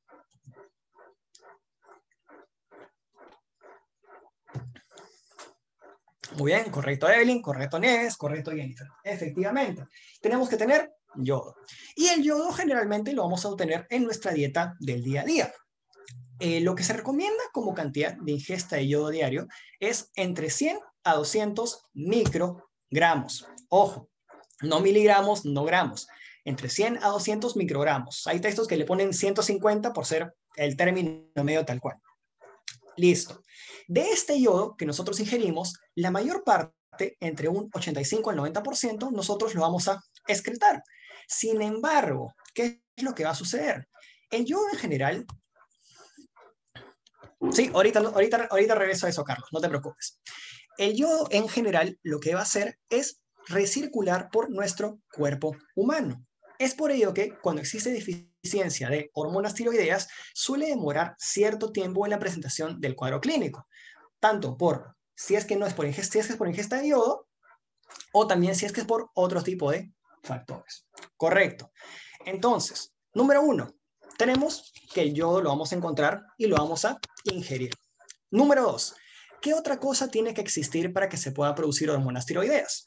Muy bien, correcto Evelyn, correcto Nieves, correcto Jennifer. Efectivamente, tenemos que tener yodo. Y el yodo generalmente lo vamos a obtener en nuestra dieta del día a día. Eh, lo que se recomienda como cantidad de ingesta de yodo diario es entre cien a doscientos microgramos. Ojo, no miligramos, no gramos. Entre cien a doscientos microgramos. Hay textos que le ponen ciento cincuenta por ser el término medio tal cual. Listo. De este yodo que nosotros ingerimos, la mayor parte, entre un ochenta y cinco al noventa por ciento, nosotros lo vamos a excretar. Sin embargo, ¿qué es lo que va a suceder? El yodo en general... Sí, ahorita, ahorita, ahorita regreso a eso, Carlos, no te preocupes. El yodo en general lo que va a hacer es recircular por nuestro cuerpo humano. Es por ello que cuando existe deficiencia de hormonas tiroideas suele demorar cierto tiempo en la presentación del cuadro clínico, tanto por si es que no es por ingesta, si es que es por ingesta de yodo o también si es que es por otro tipo de factores. Correcto. Entonces, número uno, tenemos que el yodo lo vamos a encontrar y lo vamos a ingerir. Número dos, ¿qué otra cosa tiene que existir para que se pueda producir hormonas tiroideas?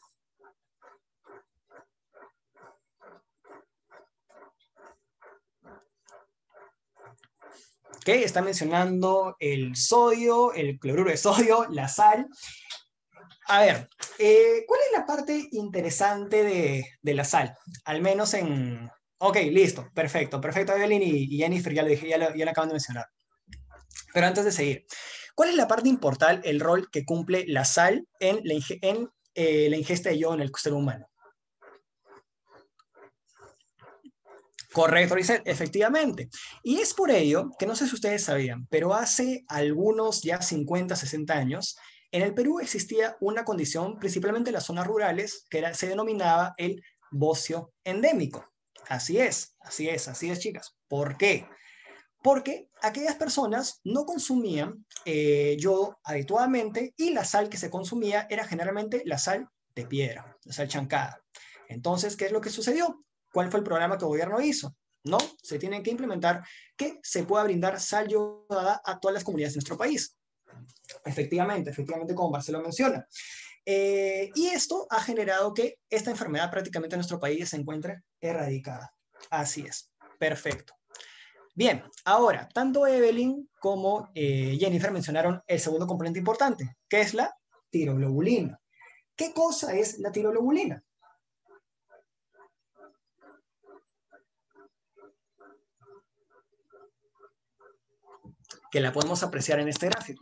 ¿Ok? Está mencionando el sodio, el cloruro de sodio, la sal. A ver, eh, ¿cuál es la parte interesante de, de la sal? Al menos en... Ok, listo, perfecto, perfecto, Evelyn y, y Jennifer, ya lo dije, ya lo, ya lo acaban de mencionar. Pero antes de seguir, ¿cuál es la parte importante, el rol que cumple la sal en la, en, eh, la ingesta de yodo en el ser humano? Correcto, Lisette, efectivamente. Y es por ello que no sé si ustedes sabían, pero hace algunos ya cincuenta, sesenta años, en el Perú existía una condición, principalmente en las zonas rurales, que era, se denominaba el bocio endémico. Así es, así es, así es, chicas. ¿Por qué? Porque aquellas personas no consumían eh, yodo habitualmente y la sal que se consumía era generalmente la sal de piedra, la sal chancada. Entonces, ¿qué es lo que sucedió? ¿Cuál fue el programa que el gobierno hizo? No, se tiene que implementar que se pueda brindar sal yodada a todas las comunidades de nuestro país. Efectivamente, efectivamente, como Marcelo menciona. Eh, y esto ha generado que esta enfermedad prácticamente en nuestro país se encuentre erradicada. Así es, perfecto. Bien, ahora, tanto Evelyn como eh, Jennifer mencionaron el segundo componente importante, que es la tiroglobulina. ¿Qué cosa es la tiroglobulina? Que la podemos apreciar en este gráfico.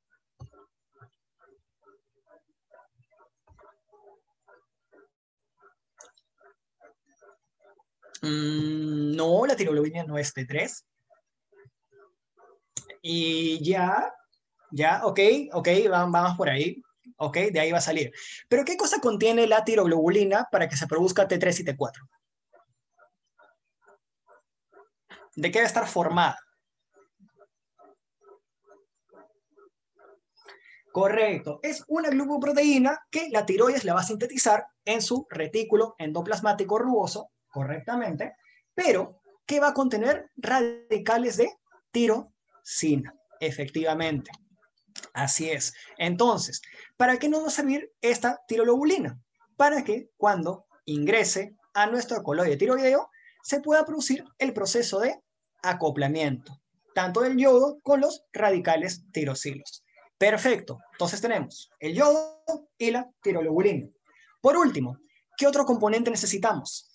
Mm, no, la tiroglobulina no es T tres. Y ya, ya, ok, ok, vamos por ahí. Ok, de ahí va a salir. Pero ¿qué cosa contiene la tiroglobulina para que se produzca T tres y T cuatro? ¿De qué debe estar formada? Correcto. Es una glucoproteína que la tiroides la va a sintetizar en su retículo endoplasmático rugoso, correctamente, pero que va a contener radicales de tirosina, efectivamente. Así es. Entonces, ¿para qué nos va a servir esta tiroglobulina? Para que cuando ingrese a nuestro coloide tiroideo se pueda producir el proceso de acoplamiento, tanto del yodo con los radicales tirosilos. Perfecto. Entonces tenemos el yodo y la tiroglobulina. Por último, ¿qué otro componente necesitamos?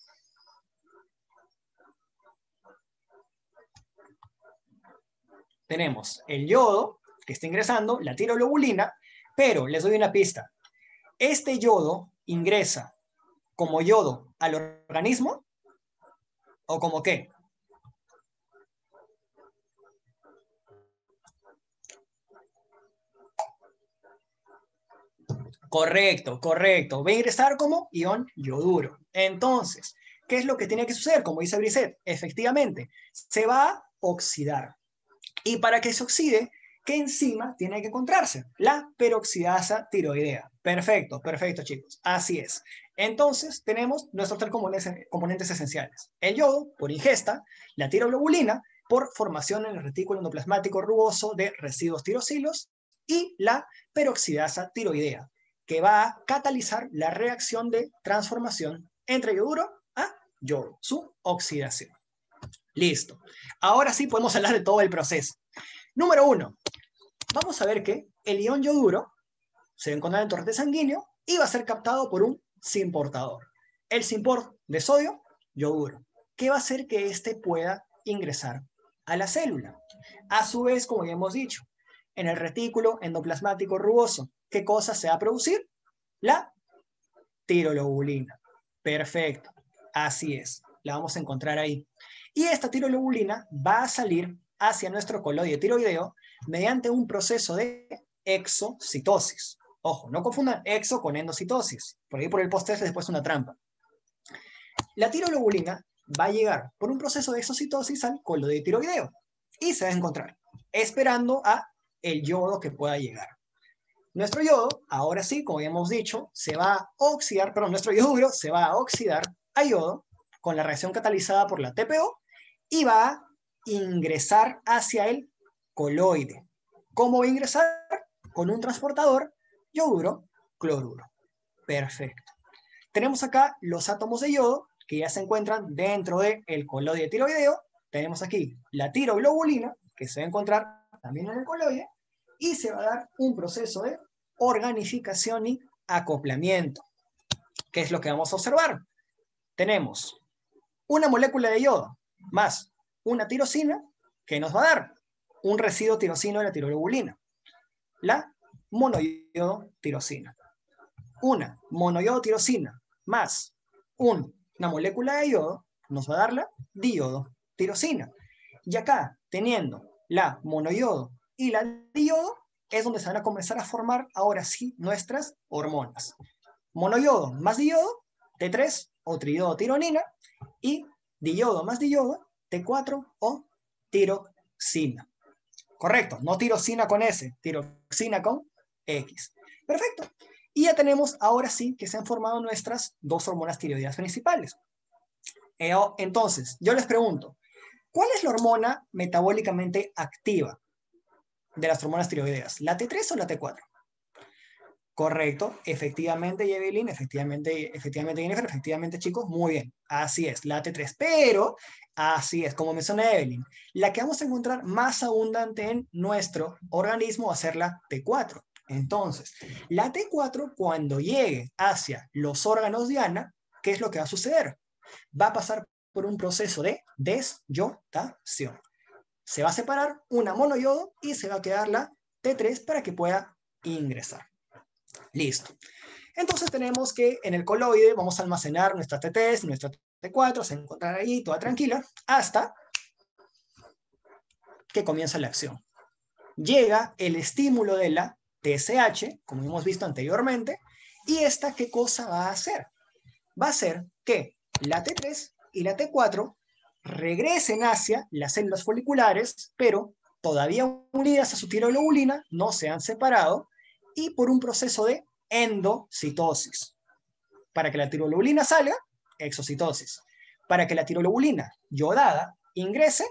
Tenemos el yodo que está ingresando, la tiroglobulina, pero les doy una pista. Este yodo ingresa como yodo al organismo o como qué? Correcto, correcto. Va a ingresar como ion yoduro. Entonces, ¿qué es lo que tiene que suceder? Como dice Brisset, efectivamente, se va a oxidar. Y para que se oxide, ¿qué enzima tiene que encontrarse? La peroxidasa tiroidea. Perfecto, perfecto, chicos. Así es. Entonces, tenemos nuestros tres componentes, componentes esenciales. El yodo, por ingesta, la tiroglobulina, por formación en el retículo endoplasmático rugoso de residuos tirosilos, y la peroxidasa tiroidea, que va a catalizar la reacción de transformación entre yoduro a yodo, su oxidación. Listo. Ahora sí podemos hablar de todo el proceso. Número uno, vamos a ver que el ion yoduro se va a encontrar en el torrente sanguíneo y va a ser captado por un SIM-portador. El SIM-port de sodio, yoduro, que va a hacer que éste pueda ingresar a la célula. A su vez, como ya hemos dicho, en el retículo endoplasmático rugoso, ¿qué cosa se va a producir? La tiroglobulina. Perfecto. Así es. La vamos a encontrar ahí. Y esta tiroglobulina va a salir hacia nuestro coloide tiroideo mediante un proceso de exocitosis. Ojo, no confundan exo con endocitosis. Por ahí por el post es después una trampa. La tiroglobulina va a llegar por un proceso de exocitosis al coloide tiroideo y se va a encontrar esperando a el yodo que pueda llegar. Nuestro yodo, ahora sí, como ya hemos dicho, se va a oxidar, perdón, nuestro yoduro se va a oxidar a yodo con la reacción catalizada por la T P O y va a ingresar hacia el coloide. ¿Cómo va a ingresar? Con un transportador yoduro-cloruro. Perfecto. Tenemos acá los átomos de yodo que ya se encuentran dentro del coloide tiroideo. Tenemos aquí la tiroglobulina, que se va a encontrar también en el coloide, y se va a dar un proceso de organificación y acoplamiento. ¿Qué es lo que vamos a observar? Tenemos una molécula de yodo más una tirosina que nos va a dar un residuo tirosino de la tiroglobulina, la monoyodo tirosina. Una monoyodo tirosina más un, una molécula de yodo nos va a dar la diodo tirosina. Y acá, teniendo la monoyodo y la diodo, es donde se van a comenzar a formar ahora sí nuestras hormonas. Monoyodo más diodo, T tres o triiodo tironina, y diodo más diodo, T cuatro o tiroxina. Correcto, no tirosina con S, tiroxina con X. Perfecto. Y ya tenemos ahora sí que se han formado nuestras dos hormonas tiroideas principales. Entonces, yo les pregunto, ¿cuál es la hormona metabólicamente activa de las hormonas tiroideas? ¿La T tres o la T cuatro? Correcto, efectivamente, Evelyn, efectivamente, efectivamente, Jennifer, efectivamente, chicos, muy bien, así es, la T tres, pero, así es, como mencioné Evelyn, la que vamos a encontrar más abundante en nuestro organismo va a ser la T cuatro. Entonces, la T cuatro, cuando llegue hacia los órganos diana, ¿qué es lo que va a suceder? Va a pasar por un proceso de desyodación. Se va a separar una monoyodo y se va a quedar la T tres para que pueda ingresar. Listo. Entonces tenemos que en el coloide vamos a almacenar nuestra T tres, nuestra T cuatro, se encuentra ahí toda tranquila, hasta que comienza la acción. Llega el estímulo de la T S H, como hemos visto anteriormente, y esta ¿qué cosa va a hacer? Va a hacer que la T tres y la T cuatro regresen hacia las células foliculares, pero todavía unidas a su tiroglobulina, no se han separado, y por un proceso de endocitosis. Para que la tiroglobulina salga, exocitosis. Para que la tiroglobulina yodada ingrese,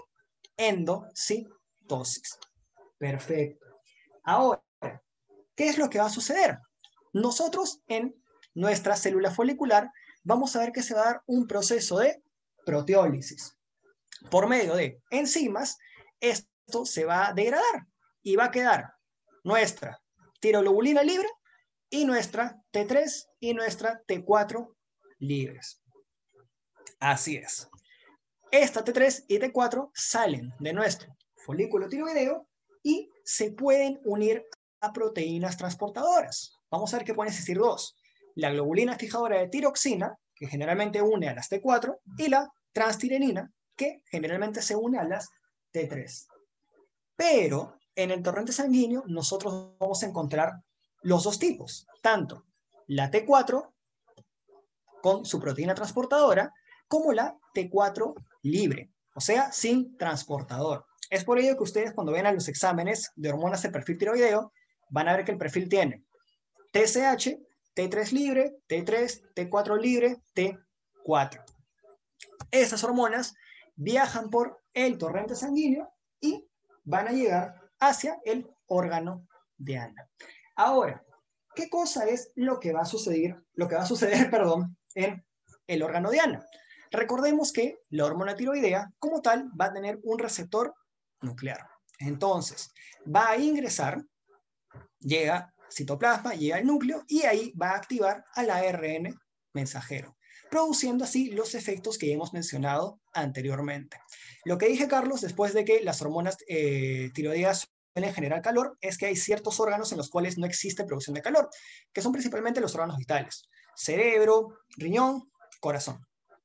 endocitosis. Perfecto. Ahora, ¿qué es lo que va a suceder? Nosotros en nuestra célula folicular vamos a ver que se va a dar un proceso de proteólisis. Por medio de enzimas, esto se va a degradar y va a quedar nuestra tiroglobulina libre y nuestra T tres y nuestra T cuatro libres. Así es. Esta T tres y T cuatro salen de nuestro folículo tiroideo y se pueden unir a proteínas transportadoras. Vamos a ver que pueden existir dos. La globulina fijadora de tiroxina, que generalmente une a las T cuatro, y la transtirenina, que generalmente se une a las T tres. Pero en el torrente sanguíneo nosotros vamos a encontrar los dos tipos, tanto la T cuatro con su proteína transportadora como la T cuatro libre, o sea, sin transportador. Es por ello que ustedes cuando ven a los exámenes de hormonas de perfil tiroideo van a ver que el perfil tiene T S H, T tres libre, T tres, T cuatro libre, T cuatro. Esas hormonas viajan por el torrente sanguíneo y van a llegar hacia el órgano diana. Ahora, ¿qué cosa es lo que va a suceder, lo que va a suceder, perdón, en el órgano diana? Recordemos que la hormona tiroidea, como tal, va a tener un receptor nuclear. Entonces, va a ingresar, llega citoplasma, llega al núcleo y ahí va a activar al A R N mensajero, produciendo así los efectos que hemos mencionado anteriormente. Lo que dije, Carlos, después de que las hormonas eh, tiroideas suelen generar calor, es que hay ciertos órganos en los cuales no existe producción de calor, que son principalmente los órganos vitales, cerebro, riñón, corazón.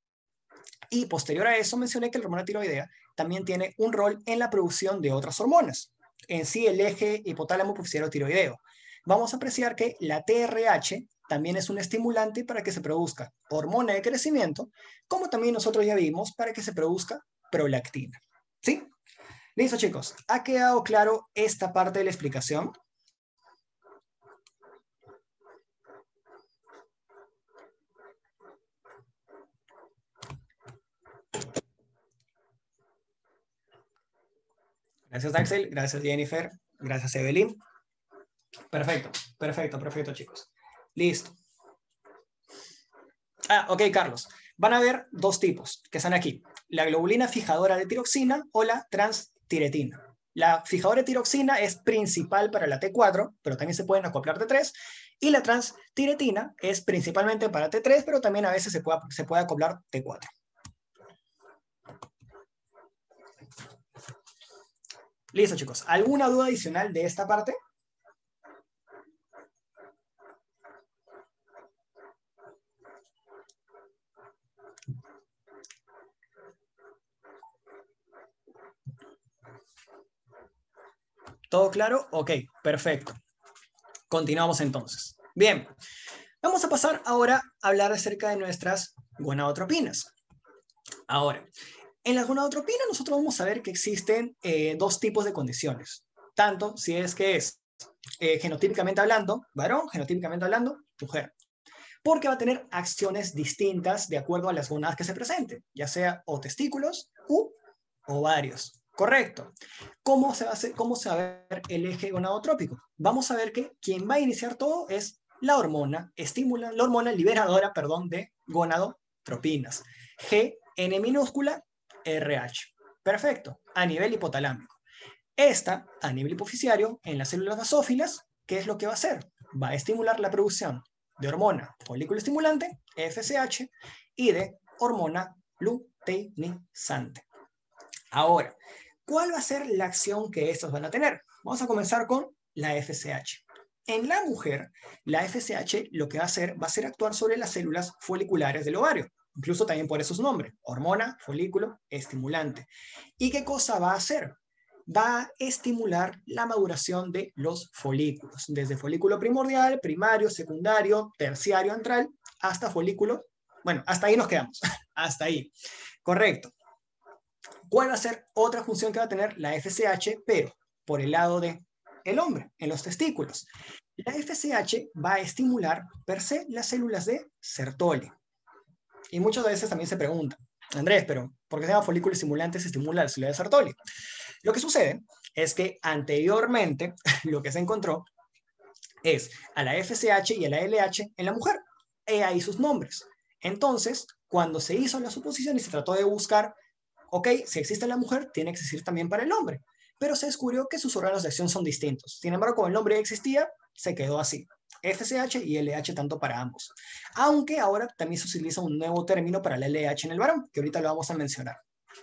Y posterior a eso mencioné que la hormona tiroidea también tiene un rol en la producción de otras hormonas, en sí el eje hipotálamo hipofisio tiroideo. Vamos a apreciar que la T R H también es un estimulante para que se produzca hormona de crecimiento, como también nosotros ya vimos para que se produzca prolactina. ¿Sí? Listo, chicos. ¿Ha quedado claro esta parte de la explicación? Gracias, Axel. Gracias, Jennifer. Gracias, Evelyn. Perfecto, perfecto, perfecto, chicos. Listo. Ah, ok, Carlos. Van a haber dos tipos que están aquí. La globulina fijadora de tiroxina o la transtiretina. La fijadora de tiroxina es principal para la T cuatro, pero también se pueden acoplar T tres. Y la transtiretina es principalmente para T tres, pero también a veces se puede, se puede acoplar T cuatro. Listo, chicos. ¿Alguna duda adicional de esta parte? ¿Todo claro? Ok, perfecto. Continuamos entonces. Bien, vamos a pasar ahora a hablar acerca de nuestras gonadotropinas. Ahora, en las gonadotropinas nosotros vamos a ver que existen eh, dos tipos de condiciones. Tanto si es que es eh, genotípicamente hablando, varón, genotípicamente hablando, mujer. Porque va a tener acciones distintas de acuerdo a las gonadas que se presenten, ya sea o testículos u ovarios. Correcto. ¿Cómo se va a hacer, cómo se va a ver el eje gonadotrópico? Vamos a ver que quien va a iniciar todo es la hormona estimula, la hormona liberadora, perdón, de gonadotropinas. G, N minúscula, R H. Perfecto. A nivel hipotalámico. Esta, a nivel hipoficiario, en las células basófilas, ¿qué es lo que va a hacer? Va a estimular la producción de hormona folículo estimulante, F S H, y de hormona luteinizante. Ahora, ¿cuál va a ser la acción que estos van a tener? Vamos a comenzar con la F S H. En la mujer, la F S H lo que va a hacer va a ser actuar sobre las células foliculares del ovario. Incluso también por eso su nombre, hormona folículo estimulante. ¿Y qué cosa va a hacer? Va a estimular la maduración de los folículos, desde folículo primordial, primario, secundario, terciario, antral, hasta folículo, bueno, hasta ahí nos quedamos, hasta ahí, correcto. ¿Cuál va a ser otra función que va a tener la F S H, pero por el lado del hombre, en los testículos? La F S H va a estimular per se las células de Sertoli. Y muchas veces también se preguntan, Andrés, pero ¿por qué se llama folículo estimulante se estimula la célula de Sertoli? Lo que sucede es que anteriormente lo que se encontró es a la F S H y a la L H en la mujer. He ahí sus nombres. Entonces, cuando se hizo la suposición y se trató de buscar, ok, si existe en la mujer, tiene que existir también para el hombre. Pero se descubrió que sus órganos de acción son distintos. Sin embargo, como el hombre existía, se quedó así. F S H y L H tanto para ambos. Aunque ahora también se utiliza un nuevo término para la L H en el varón, que ahorita lo vamos a mencionar.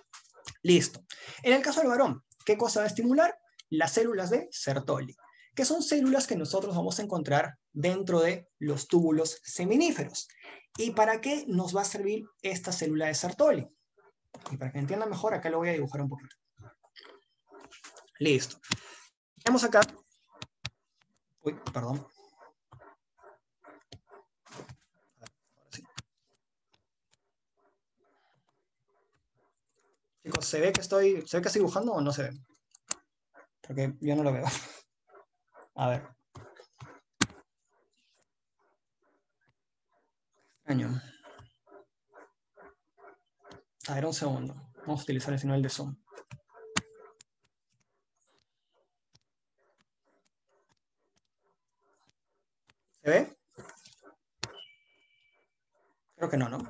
Listo. En el caso del varón, ¿qué cosa va a estimular? Las células de Sertoli, que son células que nosotros vamos a encontrar dentro de los túbulos seminíferos. ¿Y para qué nos va a servir esta célula de Sertoli? Y para que entiendan mejor, acá lo voy a dibujar un poquito. Listo. Tenemos acá... Uy, perdón. Chicos, ¿se ve que estoy, ¿se ve que estoy dibujando o no se ve? Porque yo no lo veo. A ver. Extraño. A ver, un segundo. Vamos a utilizar el nivel de zoom. ¿Se ve? Creo que no, ¿no?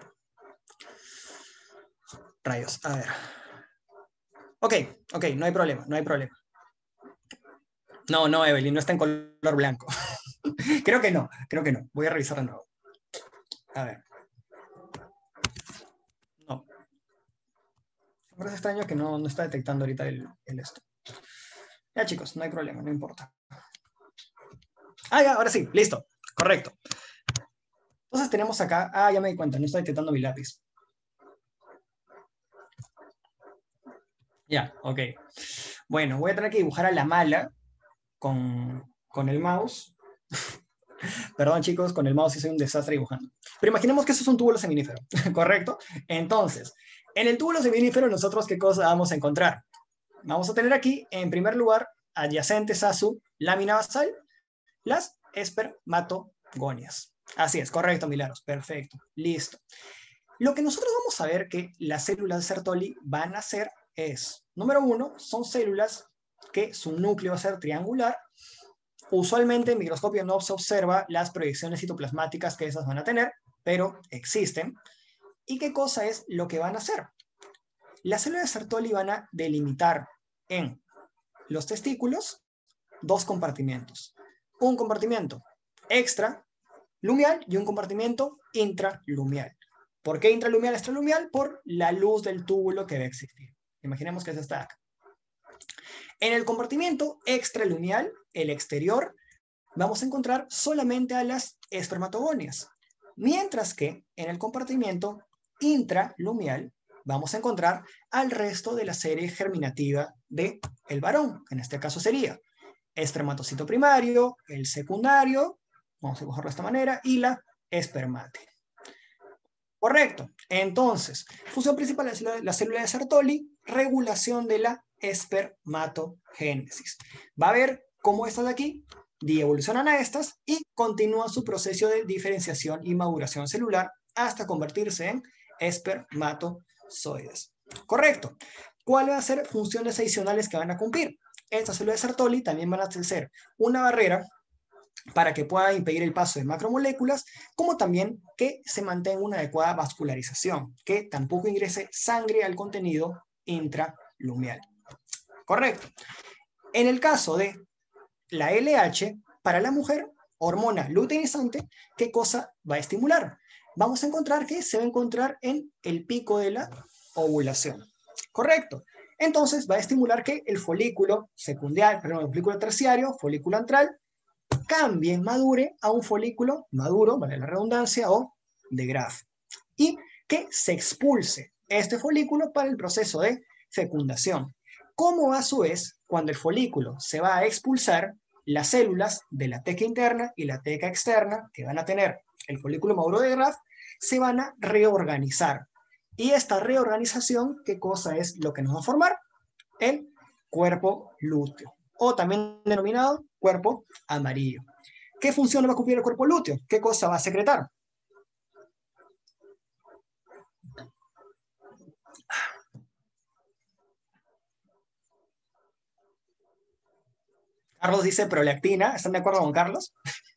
Rayos, a ver. Ok, ok, no hay problema, no hay problema. No, no, Evelyn, no está en color blanco. Creo que no, creo que no. Voy a revisar de nuevo. A ver. No. Me parece extraño que no, no está detectando ahorita el, el esto. Ya, chicos, no hay problema, no importa. Ah, ya, ahora sí, listo. Correcto. Entonces tenemos acá... Ah, ya me di cuenta, no está detectando mi lápiz. Ya, ok. Bueno, voy a tener que dibujar a la mala con, con el mouse. Perdón, chicos, con el mouse sí soy un desastre dibujando. Pero imaginemos que eso es un túbulo seminífero, ¿correcto? Entonces, en el túbulo seminífero, nosotros, ¿qué cosa vamos a encontrar? Vamos a tener aquí, en primer lugar, adyacentes a su lámina basal, las espermatogonias. Así es, correcto, Milagros, perfecto, listo. Lo que nosotros vamos a ver que las células de Sertoli van a hacer es, número uno, son células que su núcleo va a ser triangular. Usualmente en microscopio no se observa las proyecciones citoplasmáticas que esas van a tener, pero existen. ¿Y qué cosa es lo que van a hacer? Las células de Sertoli van a delimitar en los testículos dos compartimentos. Un compartimento extralumial y un compartimento intralumial. ¿Por qué intralumial, extralumial? Por la luz del túbulo que va a existir. Imaginemos que es esta de acá. En el compartimento extralumial, el exterior, vamos a encontrar solamente a las espermatogonias. Mientras que en el compartimento intralumial vamos a encontrar al resto de la serie germinativa del varón. En este caso sería espermatocito primario, el secundario, vamos a dibujarlo de esta manera, y la espermática. Correcto. Entonces, función principal de la célula, la célula de Sertoli, regulación de la espermatogénesis. Va a ver cómo estas de aquí evolucionan a estas y continúan su proceso de diferenciación y maduración celular hasta convertirse en espermatozoides. Correcto. ¿Cuáles van a ser funciones adicionales que van a cumplir? Estas células de Sertoli también van a ser una barrera para que pueda impedir el paso de macromoléculas, como también que se mantenga una adecuada vascularización, que tampoco ingrese sangre al contenido intralumeal. Correcto. En el caso de la L H, para la mujer, hormona luteinizante, ¿qué cosa va a estimular? Vamos a encontrar que se va a encontrar en el pico de la ovulación. Correcto. Entonces va a estimular que el folículo secundario, perdón, el folículo terciario, folículo antral, cambie, madure a un folículo maduro, vale la redundancia, o de Graf. Y que se expulse este folículo para el proceso de fecundación. Como a su vez, cuando el folículo se va a expulsar, las células de la teca interna y la teca externa, que van a tener el folículo maduro de Graf, se van a reorganizar. Y esta reorganización, ¿qué cosa es lo que nos va a formar? El cuerpo lúteo, o también denominado cuerpo amarillo. ¿Qué función va a cumplir el cuerpo lúteo? ¿Qué cosa va a secretar? Carlos dice prolactina. ¿Están de acuerdo con Carlos?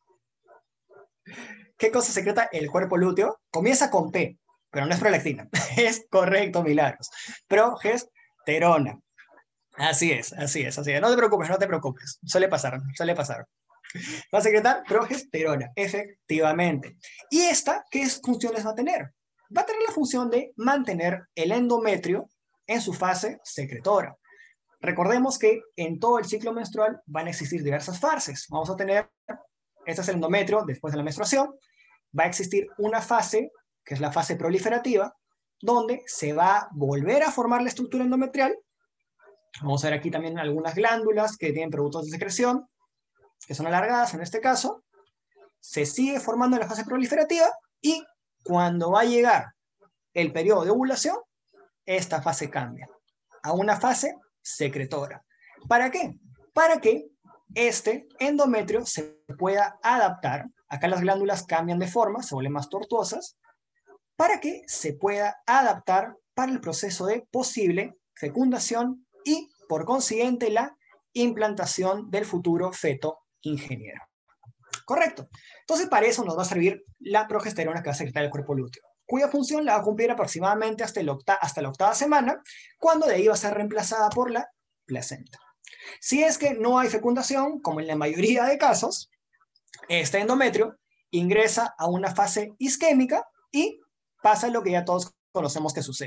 ¿Qué cosa secreta el cuerpo lúteo? Comienza con P, pero no es prolactina. Es correcto, Milagros. Progesterona. Así es, así es, así es. No te preocupes, no te preocupes. Suele pasar, suele pasar. Va a secretar progesterona, efectivamente. ¿Y esta qué funciones va a tener? Va a tener la función de mantener el endometrio en su fase secretora. Recordemos que en todo el ciclo menstrual van a existir diversas fases. Vamos a tener, este es el endometrio después de la menstruación, va a existir una fase, que es la fase proliferativa, donde se va a volver a formar la estructura endometrial. Vamos a ver aquí también algunas glándulas que tienen productos de secreción, que son alargadas en este caso. Se sigue formando en la fase proliferativa y cuando va a llegar el periodo de ovulación, esta fase cambia a una fase secretora. ¿Para qué? Para que este endometrio se pueda adaptar. Acá las glándulas cambian de forma, se vuelven más tortuosas, para que se pueda adaptar para el proceso de posible fecundación y, por consiguiente, la implantación del futuro feto ingeniero. Correcto. Entonces, para eso nos va a servir la progesterona que va a secretar el cuerpo lúteo, cuya función la va a cumplir aproximadamente hasta, el octa hasta la octava semana, cuando de ahí va a ser reemplazada por la placenta. Si es que no hay fecundación, como en la mayoría de casos, este endometrio ingresa a una fase isquémica y pasa lo que ya todos conocemos que sucede.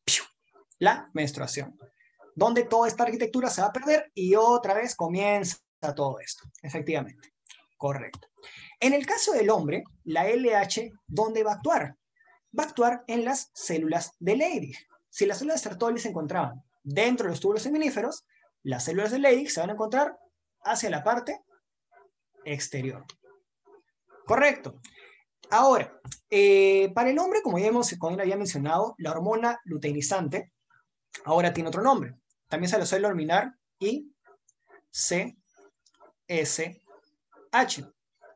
La menstruación, donde toda esta arquitectura se va a perder y otra vez comienza todo esto. Efectivamente. Correcto. En el caso del hombre, la L H, ¿dónde va a actuar? Va a actuar en las células de Leydig. Si las células de Sertoli se encontraban dentro de los túbulos seminíferos, las células de Leydig se van a encontrar hacia la parte exterior. Correcto. Ahora, eh, para el hombre, como ya, hemos, como ya había mencionado, la hormona luteinizante ahora tiene otro nombre. También se lo suele denominar I C S H.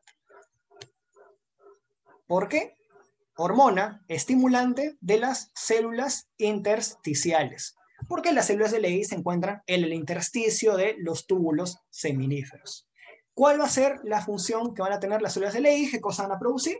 ¿Por qué? Hormona estimulante de las células intersticiales, porque las células de Leydig se encuentran en el intersticio de los túbulos seminíferos. ¿Cuál va a ser la función que van a tener las células de Leydig? ¿Qué cosa van a producir?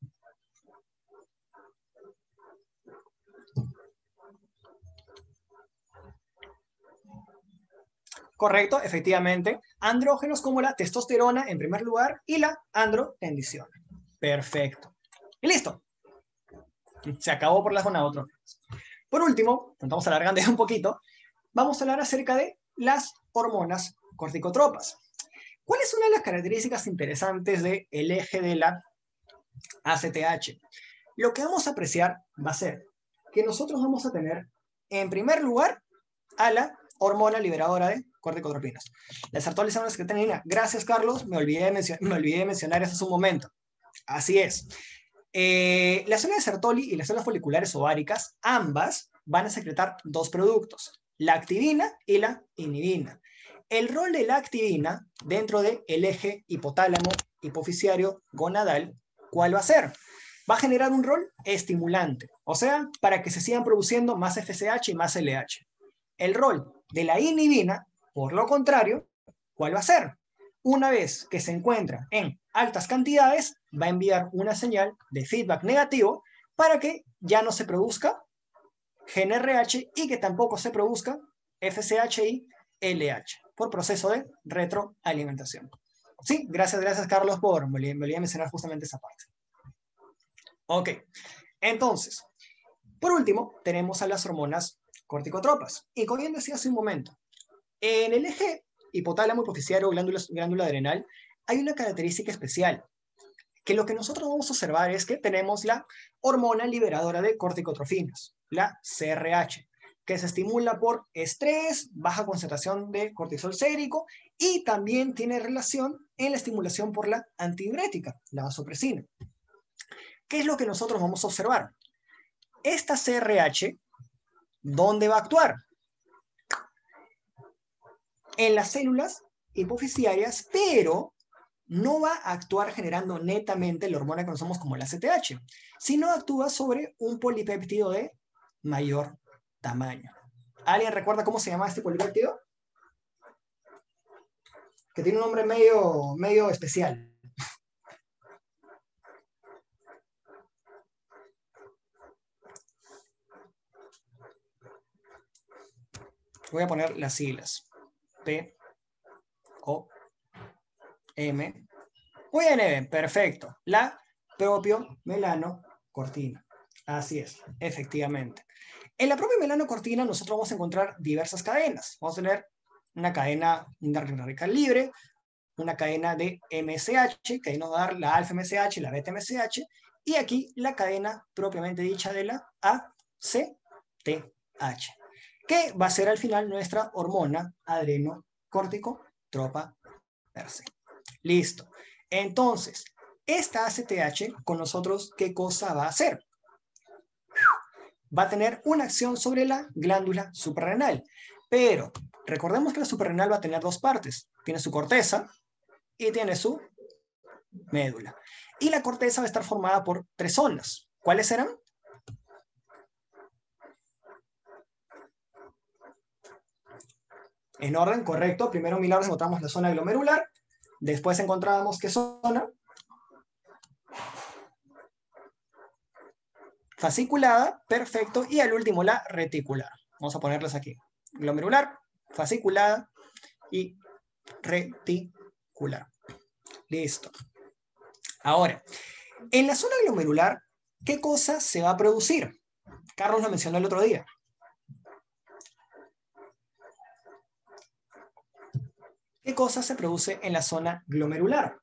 Correcto, efectivamente. Andrógenos como la testosterona en primer lugar y la androtendición. Perfecto. Y listo. Se acabó por la zona otro. Por último, estamos alargando un poquito, vamos a hablar acerca de las hormonas corticotropas. ¿Cuál es una de las características interesantes del eje de la A C T H? Lo que vamos a apreciar va a ser que nosotros vamos a tener, en primer lugar, a la hormona liberadora de corticotropinas. La sertolia es una secretina. Gracias, Carlos. Me olvidé, de me olvidé de mencionar eso hace un momento. Así es. Eh, la célula de Sertoli y las células foliculares ováricas, ambas van a secretar dos productos, la activina y la inhibina. El rol de la activina dentro del eje hipotálamo hipoficiario gonadal, ¿cuál va a ser? Va a generar un rol estimulante, o sea, para que se sigan produciendo más F S H y más L H. El rol de la inhibina, por lo contrario, ¿cuál va a ser? Una vez que se encuentra en altas cantidades, va a enviar una señal de feedback negativo para que ya no se produzca G N R H y que tampoco se produzca F S H y L H por proceso de retroalimentación. Sí, gracias, gracias Carlos por, me olvidé, me olvidé mencionar justamente esa parte. Ok, entonces, por último, tenemos a las hormonas corticotropas. Y como bien decía hace un momento, en el eje hipotálamo hipoficiario glándula, glándula adrenal hay una característica especial, que lo que nosotros vamos a observar es que tenemos la hormona liberadora de corticotrofinas, la C R H, que se estimula por estrés, baja concentración de cortisol sérico y también tiene relación en la estimulación por la antidiurética, la vasopresina. ¿Qué es lo que nosotros vamos a observar? Esta C R H, ¿dónde va a actuar? En las células hipoficiarias, pero no va a actuar generando netamente la hormona que conocemos como la A C T H, sino actúa sobre un polipéptido de mayor tamaño. ¿Alguien recuerda cómo se llama este polipéptido? Que tiene un nombre medio, medio especial. Voy a poner las siglas. P, O, M, muy bien, perfecto. La propio melanocortina. Así es, efectivamente. En la propia melanocortina nosotros vamos a encontrar diversas cadenas. Vamos a tener una cadena radical libre, una cadena de M S H, que ahí nos va a dar la alfa M S H, la beta M S H, y aquí la cadena propiamente dicha de la A C T H, que va a ser al final nuestra hormona adrenocorticotropa per se. Listo. Entonces, esta A C T H con nosotros, ¿qué cosa va a hacer? Va a tener una acción sobre la glándula suprarrenal. Pero recordemos que la suprarrenal va a tener dos partes. Tiene su corteza y tiene su médula. Y la corteza va a estar formada por tres zonas. ¿Cuáles serán? En orden, correcto. Primero, Milagros, encontramos la zona glomerular. Después encontrábamos qué zona. Fasciculada, perfecto. Y al último, la reticular. Vamos a ponerlas aquí. Glomerular, fasciculada y reticular. Listo. Ahora, en la zona glomerular, ¿qué cosa se va a producir? Carlos lo mencionó el otro día. ¿Qué cosa se produce en la zona glomerular?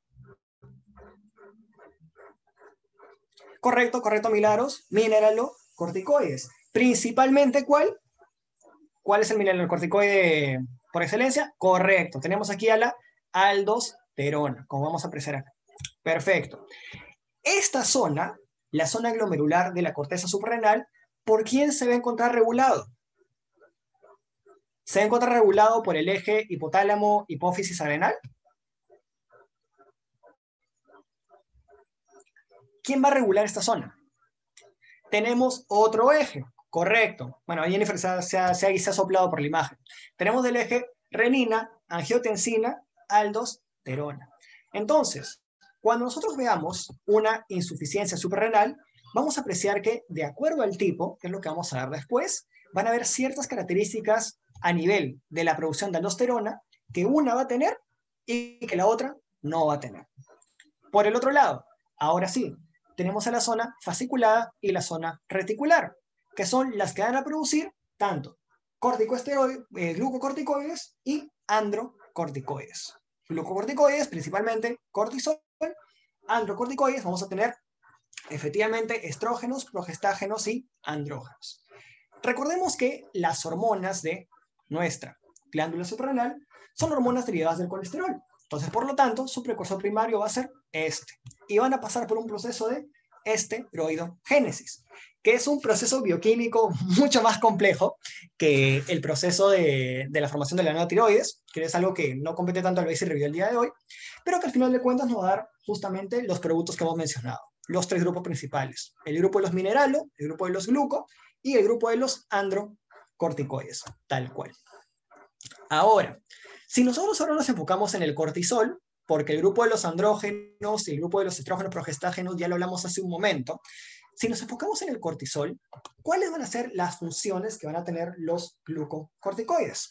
Correcto, correcto, Milagros. Mineralocorticoides. Principalmente, ¿cuál? ¿Cuál es el mineralocorticoide por excelencia? Correcto. Tenemos aquí a la aldosterona, como vamos a apreciar acá. Perfecto. Esta zona, la zona glomerular de la corteza suprarrenal, ¿por quién se va a encontrar regulado? ¿Se va a encontrar regulado por el eje hipotálamo hipófisis adrenal? ¿Quién va a regular esta zona? Tenemos otro eje, correcto. Bueno, ahí Jennifer se ha, se, ha, se ha soplado por la imagen. Tenemos el eje renina, angiotensina, aldosterona. Entonces, cuando nosotros veamos una insuficiencia suprarrenal, vamos a apreciar que, de acuerdo al tipo, que es lo que vamos a ver después, van a haber ciertas características a nivel de la producción de aldosterona que una va a tener y que la otra no va a tener. Por el otro lado, ahora sí, tenemos a la zona fasciculada y la zona reticular, que son las que van a producir tanto corticosteroides, eh, glucocorticoides y androcorticoides. Glucocorticoides, principalmente cortisol, androcorticoides, vamos a tener efectivamente estrógenos, progestágenos y andrógenos. Recordemos que las hormonas de nuestra glándula suprarrenal, son hormonas derivadas del colesterol. Entonces, por lo tanto, su precursor primario va a ser este. Y van a pasar por un proceso de esteroidogénesis, que es un proceso bioquímico mucho más complejo que el proceso de, de la formación de la nueva tiroides, que es algo que no compete tanto al Basic Review el día de hoy, pero que al final de cuentas nos va a dar justamente los productos que hemos mencionado, los tres grupos principales, el grupo de los mineralo, el grupo de los gluco y el grupo de los androcorticoides, tal cual. Ahora, si nosotros ahora nos enfocamos en el cortisol, porque el grupo de los andrógenos y el grupo de los estrógenos progestágenos ya lo hablamos hace un momento, si nos enfocamos en el cortisol, ¿cuáles van a ser las funciones que van a tener los glucocorticoides?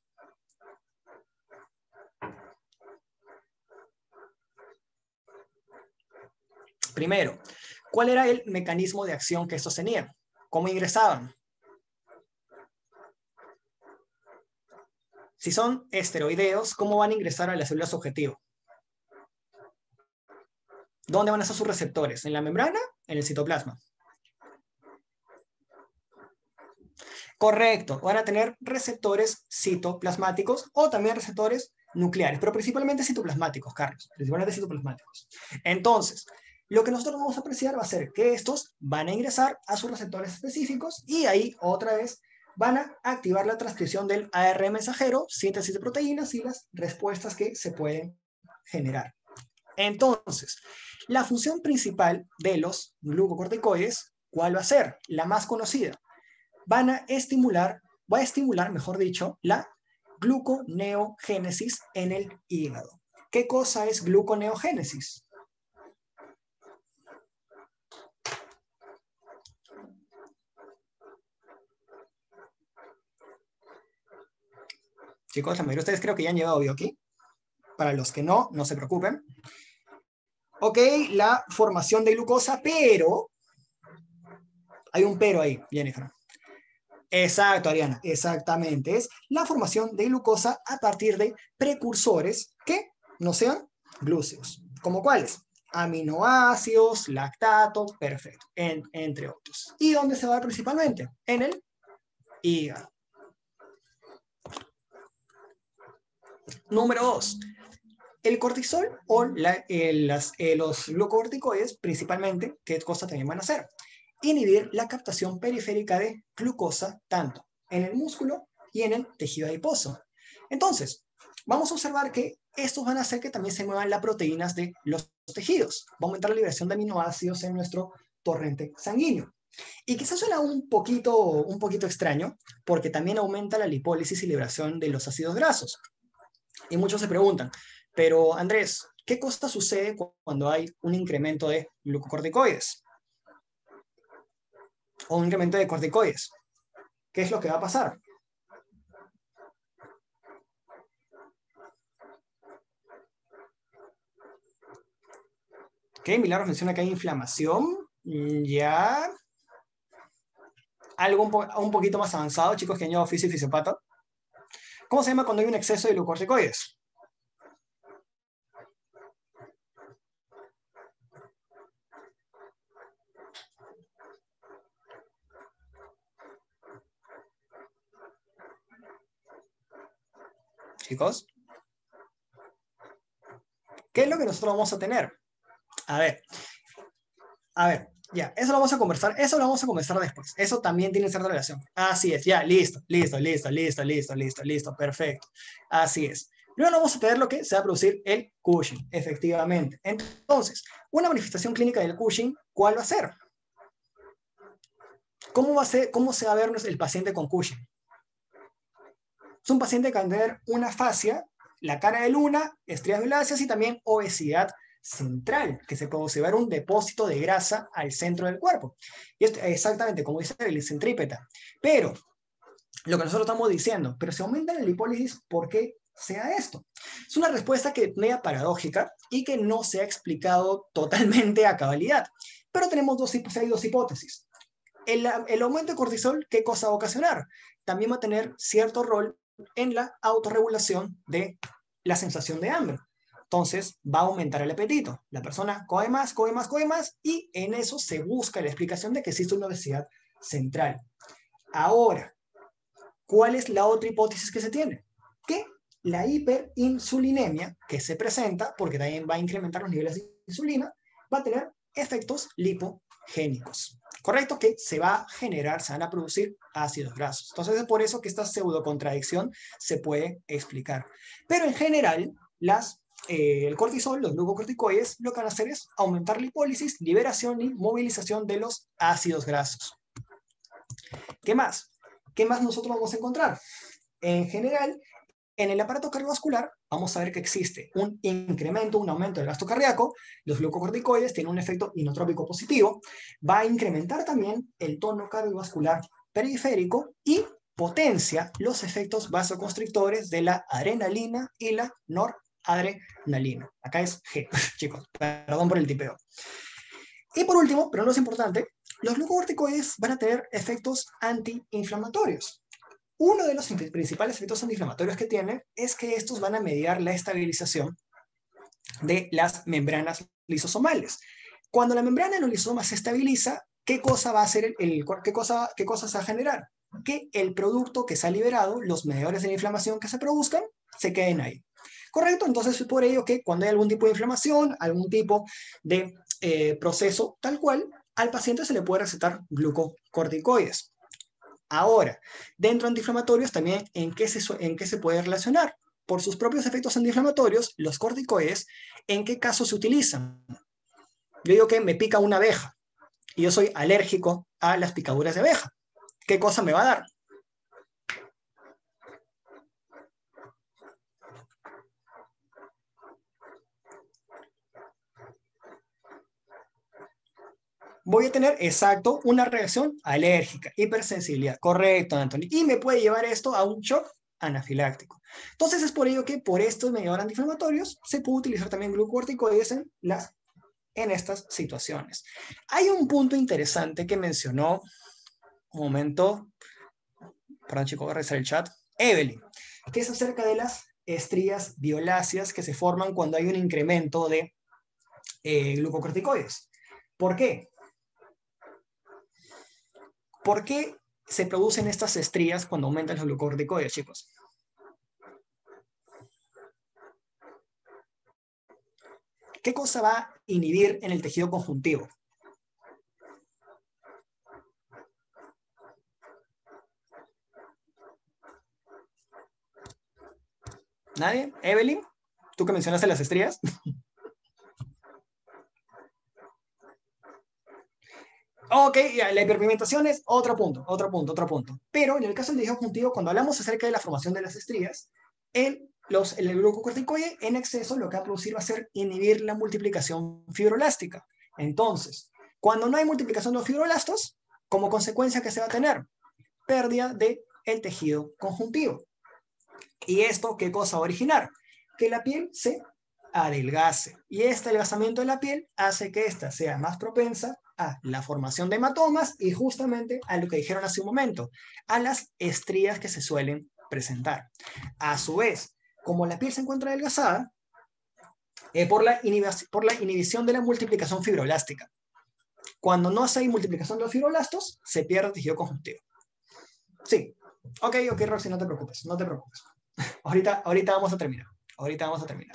Primero, ¿cuál era el mecanismo de acción que estos tenían? ¿Cómo ingresaban? Si son esteroideos, ¿cómo van a ingresar a las células objetivo? ¿Dónde van a estar sus receptores? ¿En la membrana? ¿En el citoplasma? Correcto, van a tener receptores citoplasmáticos o también receptores nucleares, pero principalmente citoplasmáticos, Carlos, principalmente citoplasmáticos. Entonces, lo que nosotros vamos a apreciar va a ser que estos van a ingresar a sus receptores específicos y ahí otra vez van a activar la transcripción del A R N mensajero, síntesis de proteínas y las respuestas que se pueden generar. Entonces, la función principal de los glucocorticoides, ¿cuál va a ser? La más conocida. Van a estimular, va a estimular, mejor dicho, la gluconeogénesis en el hígado. ¿Qué cosa es gluconeogénesis? Chicos, la mayoría de ustedes creo que ya han llegado hoy aquí. Para los que no, no se preocupen. Ok, la formación de glucosa, pero... Hay un pero ahí, Jennifer. Exacto, Ariana, exactamente. Es la formación de glucosa a partir de precursores que no sean glúceos. ¿Como cuáles? Aminoácidos, lactatos, perfecto, en, entre otros. ¿Y dónde se va a dar principalmente? En el hígado. Número dos. El cortisol o la, eh, las, eh, los glucocorticoides, principalmente, ¿qué cosa también van a hacer? Inhibir la captación periférica de glucosa tanto en el músculo y en el tejido adiposo. Entonces, vamos a observar que estos van a hacer que también se muevan las proteínas de los tejidos. Va a aumentar la liberación de aminoácidos en nuestro torrente sanguíneo. Y quizás suena un poquito, un poquito extraño, porque también aumenta la lipólisis y liberación de los ácidos grasos. Y muchos se preguntan, pero Andrés, ¿qué cosa sucede cuando hay un incremento de glucocorticoides? O un incremento de corticoides. ¿Qué es lo que va a pasar? Ok, Milagros menciona que hay inflamación. Ya. Algo un, po un poquito más avanzado, chicos, que añado fisio y fisiopato. ¿Cómo se llama cuando hay un exceso de glucocorticoides? Chicos, ¿qué es lo que nosotros vamos a tener? A ver, a ver, ya, eso lo vamos a conversar, eso lo vamos a conversar después. Eso también tiene cierta relación. Así es, ya, listo, listo, listo, listo, listo, listo, listo, perfecto. Así es. Luego vamos a tener lo que se va a producir el Cushing, efectivamente. Entonces, una manifestación clínica del Cushing, ¿cuál va a ser? ¿Cómo, va a ser, cómo se va a ver el paciente con Cushing? Es un paciente que va a tener una fascia, la cara de luna, estrías violáceas y también obesidad central, que se puede observar un depósito de grasa al centro del cuerpo. Y esto exactamente como dice el centrípeta. Pero, lo que nosotros estamos diciendo, pero se aumenta la lipólisis, ¿por qué sea esto? Es una respuesta que es media paradójica y que no se ha explicado totalmente a cabalidad. Pero tenemos dos, hay dos hipótesis. El, el aumento de cortisol, ¿qué cosa va a ocasionar? También va a tener cierto rol en la autorregulación de la sensación de hambre. Entonces, va a aumentar el apetito. La persona come más, come más, come más, y en eso se busca la explicación de que existe una obesidad central. Ahora, ¿cuál es la otra hipótesis que se tiene? que la hiperinsulinemia que se presenta, porque también va a incrementar los niveles de insulina, va a tener efectos lipogénicos. ¿Correcto? Que se va a generar, se van a producir ácidos grasos. Entonces es por eso que esta pseudocontradicción se puede explicar. Pero en general, las, eh, el cortisol, los glucocorticoides, lo que van a hacer es aumentar la hipólisis, liberación y movilización de los ácidos grasos. ¿Qué más? ¿Qué más nosotros vamos a encontrar? En general, en el aparato cardiovascular vamos a ver que existe un incremento, un aumento del gasto cardíaco. Los glucocorticoides tienen un efecto inotrópico positivo. Va a incrementar también el tono cardiovascular periférico y potencia los efectos vasoconstrictores de la adrenalina y la noradrenalina. Acá es G, chicos, perdón por el tipeo. Y por último, pero no es importante, los glucocorticoides van a tener efectos antiinflamatorios. Uno de los principales efectos antiinflamatorios que tienen es que estos van a mediar la estabilización de las membranas lisosomales. Cuando la membrana de los lisosomas se estabiliza, ¿qué cosa va a hacer el, el qué cosa, qué cosa se va a generar? Que el producto que se ha liberado, los mediadores de la inflamación que se produzcan, se queden ahí. ¿Correcto? Entonces es por ello que cuando hay algún tipo de inflamación, algún tipo de eh, proceso tal cual, al paciente se le puede recetar glucocorticoides. Ahora, dentro de antiinflamatorios también, ¿en qué, se, ¿en qué se puede relacionar? Por sus propios efectos antiinflamatorios, los corticoides, ¿en qué caso se utilizan? Yo digo que me pica una abeja y yo soy alérgico a las picaduras de abeja. ¿Qué cosa me va a dar? Voy a tener, exacto, una reacción alérgica, hipersensibilidad. Correcto, Anthony. Y me puede llevar esto a un shock anafiláctico. Entonces es por ello que por estos mediadores antiinflamatorios se puede utilizar también glucocorticoides en, las, en estas situaciones. Hay un punto interesante que mencionó, un momento, perdón chicos, voy a revisar el chat, Evelyn, que es acerca de las estrías violáceas que se forman cuando hay un incremento de eh, glucocorticoides. ¿Por qué? ¿Por qué se producen estas estrías cuando aumentan los glucocorticoides, chicos? ¿Qué cosa va a inhibir en el tejido conjuntivo? ¿Nadie? ¿Evelyn? ¿Tú que mencionaste las estrías? Ok, ya, la hiperpigmentación es otro punto, otro punto, otro punto. Pero en el caso del tejido conjuntivo, cuando hablamos acerca de la formación de las estrías, el, los, el glucocorticoide en exceso lo que va a producir va a ser inhibir la multiplicación fibrolástica. Entonces, cuando no hay multiplicación de los fibroblastos, como consecuencia que se va a tener pérdida del tejido conjuntivo. ¿Y esto qué cosa va a originar? Que la piel se adelgace. Y este adelgazamiento de la piel hace que ésta sea más propensa a la formación de hematomas y justamente a lo que dijeron hace un momento, a las estrías que se suelen presentar. A su vez, como la piel se encuentra adelgazada, eh, por, la por la inhibición de la multiplicación fibroblástica. Cuando no hay multiplicación de los fibroblastos, se pierde el tejido conjuntivo. Sí. Ok, ok, Roxy, no te preocupes, no te preocupes. Ahorita, ahorita vamos a terminar. Ahorita vamos a terminar.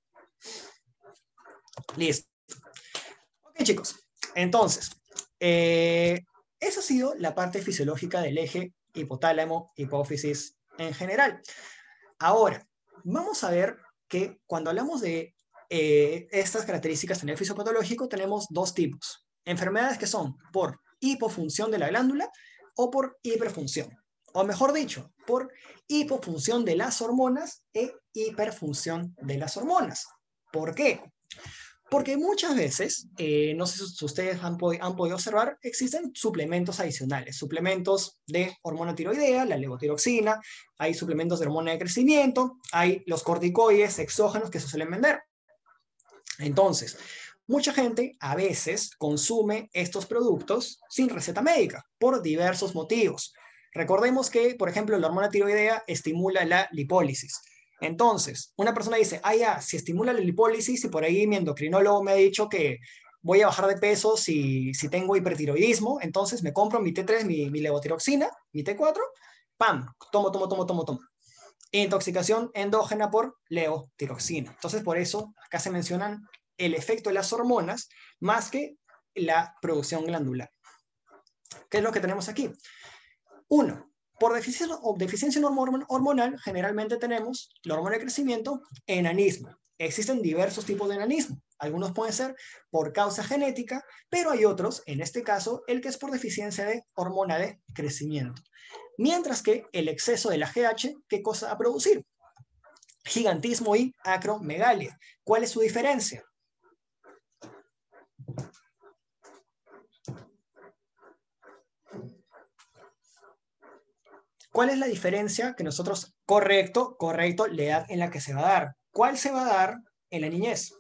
Listo. Ok, chicos. Entonces, eh, esa ha sido la parte fisiológica del eje hipotálamo-hipófisis en general. Ahora, vamos a ver que cuando hablamos de eh, estas características en el fisiopatológico, tenemos dos tipos. Enfermedades que son por hipofunción de la glándula o por hiperfunción. O mejor dicho, por hipofunción de las hormonas e hiperfunción de las hormonas. ¿Por qué? Porque muchas veces, eh, no sé si ustedes han, pod han podido observar, existen suplementos adicionales, suplementos de hormona tiroidea, la levotiroxina, hay suplementos de hormona de crecimiento, hay los corticoides exógenos que se suelen vender. Entonces, mucha gente a veces consume estos productos sin receta médica, por diversos motivos. Recordemos que, por ejemplo, la hormona tiroidea estimula la lipólisis. Entonces, una persona dice, ah, ya, si estimula la lipólisis y por ahí mi endocrinólogo me ha dicho que voy a bajar de peso si, si tengo hipertiroidismo, entonces me compro mi T tres, mi, mi levotiroxina, mi T cuatro, pam, tomo, tomo, tomo, tomo, tomo. Intoxicación endógena por levotiroxina. Entonces, por eso acá se mencionan el efecto de las hormonas más que la producción glandular. ¿Qué es lo que tenemos aquí? Uno, por deficiencia, deficiencia hormonal, generalmente tenemos la hormona de crecimiento, enanismo. Existen diversos tipos de enanismo. Algunos pueden ser por causa genética, pero hay otros, en este caso, el que es por deficiencia de hormona de crecimiento. Mientras que el exceso de la G H, ¿qué cosa va a producir? Gigantismo y acromegalia. ¿Cuál es su diferencia? ¿Cuál es la diferencia que nosotros, correcto, correcto, la edad en la que se va a dar? ¿Cuál se va a dar en la niñez?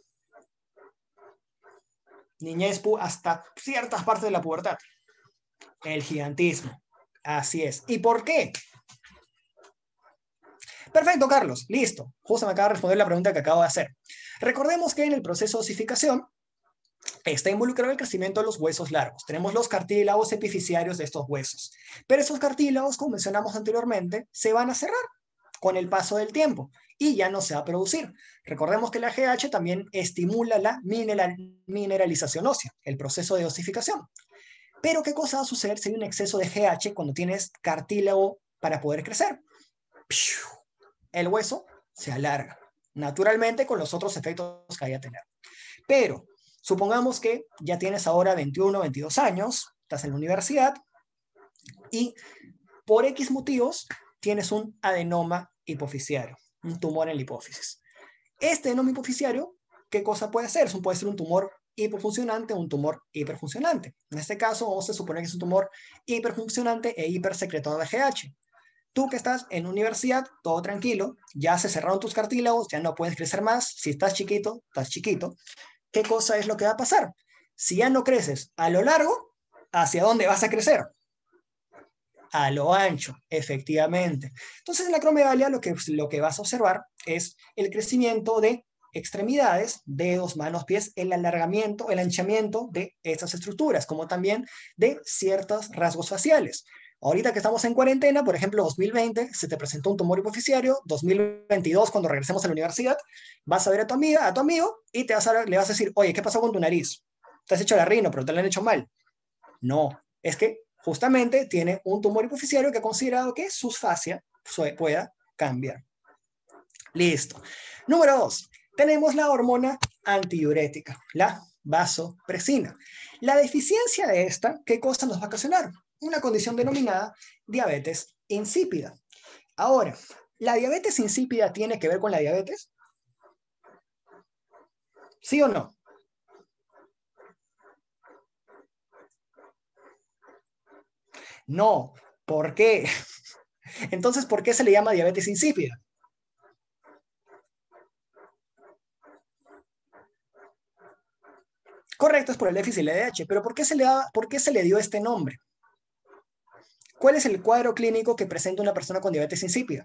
Niñez hasta ciertas partes de la pubertad. El gigantismo. Así es. ¿Y por qué? Perfecto, Carlos. Listo. Justo me acaba de responder la pregunta que acabo de hacer. Recordemos que en el proceso de osificación está involucrado el crecimiento de los huesos largos. Tenemos los cartílagos epifisiarios de estos huesos. Pero esos cartílagos, como mencionamos anteriormente, se van a cerrar con el paso del tiempo y ya no se va a producir. Recordemos que la G H también estimula la mineral, mineralización ósea, el proceso de osificación. Pero ¿qué cosa va a suceder si hay un exceso de G H cuando tienes cartílago para poder crecer? El hueso se alarga, naturalmente con los otros efectos que vaya a tener. Pero supongamos que ya tienes ahora veintiuno, veintidós años, estás en la universidad y por X motivos tienes un adenoma hipofisiario, un tumor en la hipófisis. Este adenoma hipofisiario, ¿qué cosa puede ser? Puede ser un tumor hipofuncionante o un tumor hiperfuncionante. En este caso, vamos a suponer que es un tumor hiperfuncionante e hipersecretador de G H. Tú que estás en universidad, todo tranquilo, ya se cerraron tus cartílagos, ya no puedes crecer más. Si estás chiquito, estás chiquito. ¿Qué cosa es lo que va a pasar? Si ya no creces a lo largo, ¿hacia dónde vas a crecer? A lo ancho, efectivamente. Entonces, en la acromegalia lo que, lo que vas a observar es el crecimiento de extremidades, dedos, manos, pies, el alargamiento, el anchamiento de estas estructuras, como también de ciertos rasgos faciales. Ahorita que estamos en cuarentena, por ejemplo, dos mil veinte, se te presentó un tumor hipofisiario, dos mil veintidós, cuando regresemos a la universidad, vas a ver a tu amiga, a tu amigo, y te vas a, le vas a decir, oye, ¿qué pasó con tu nariz? Te has hecho la rino, pero te la han hecho mal. No, es que justamente tiene un tumor hipofisiario que ha considerado que su fascia pueda cambiar. Listo. Número dos, tenemos la hormona antidiurética, la vasopresina. La deficiencia de esta, ¿qué cosa nos va a ocasionar? Una condición denominada diabetes insípida. Ahora, ¿la diabetes insípida tiene que ver con la diabetes? ¿Sí o no? No. ¿Por qué? Entonces, ¿por qué se le llama diabetes insípida? Correcto, es por el déficit de D H, pero ¿por qué se le, da, ¿por qué se le dio este nombre? ¿Cuál es el cuadro clínico que presenta una persona con diabetes insípida?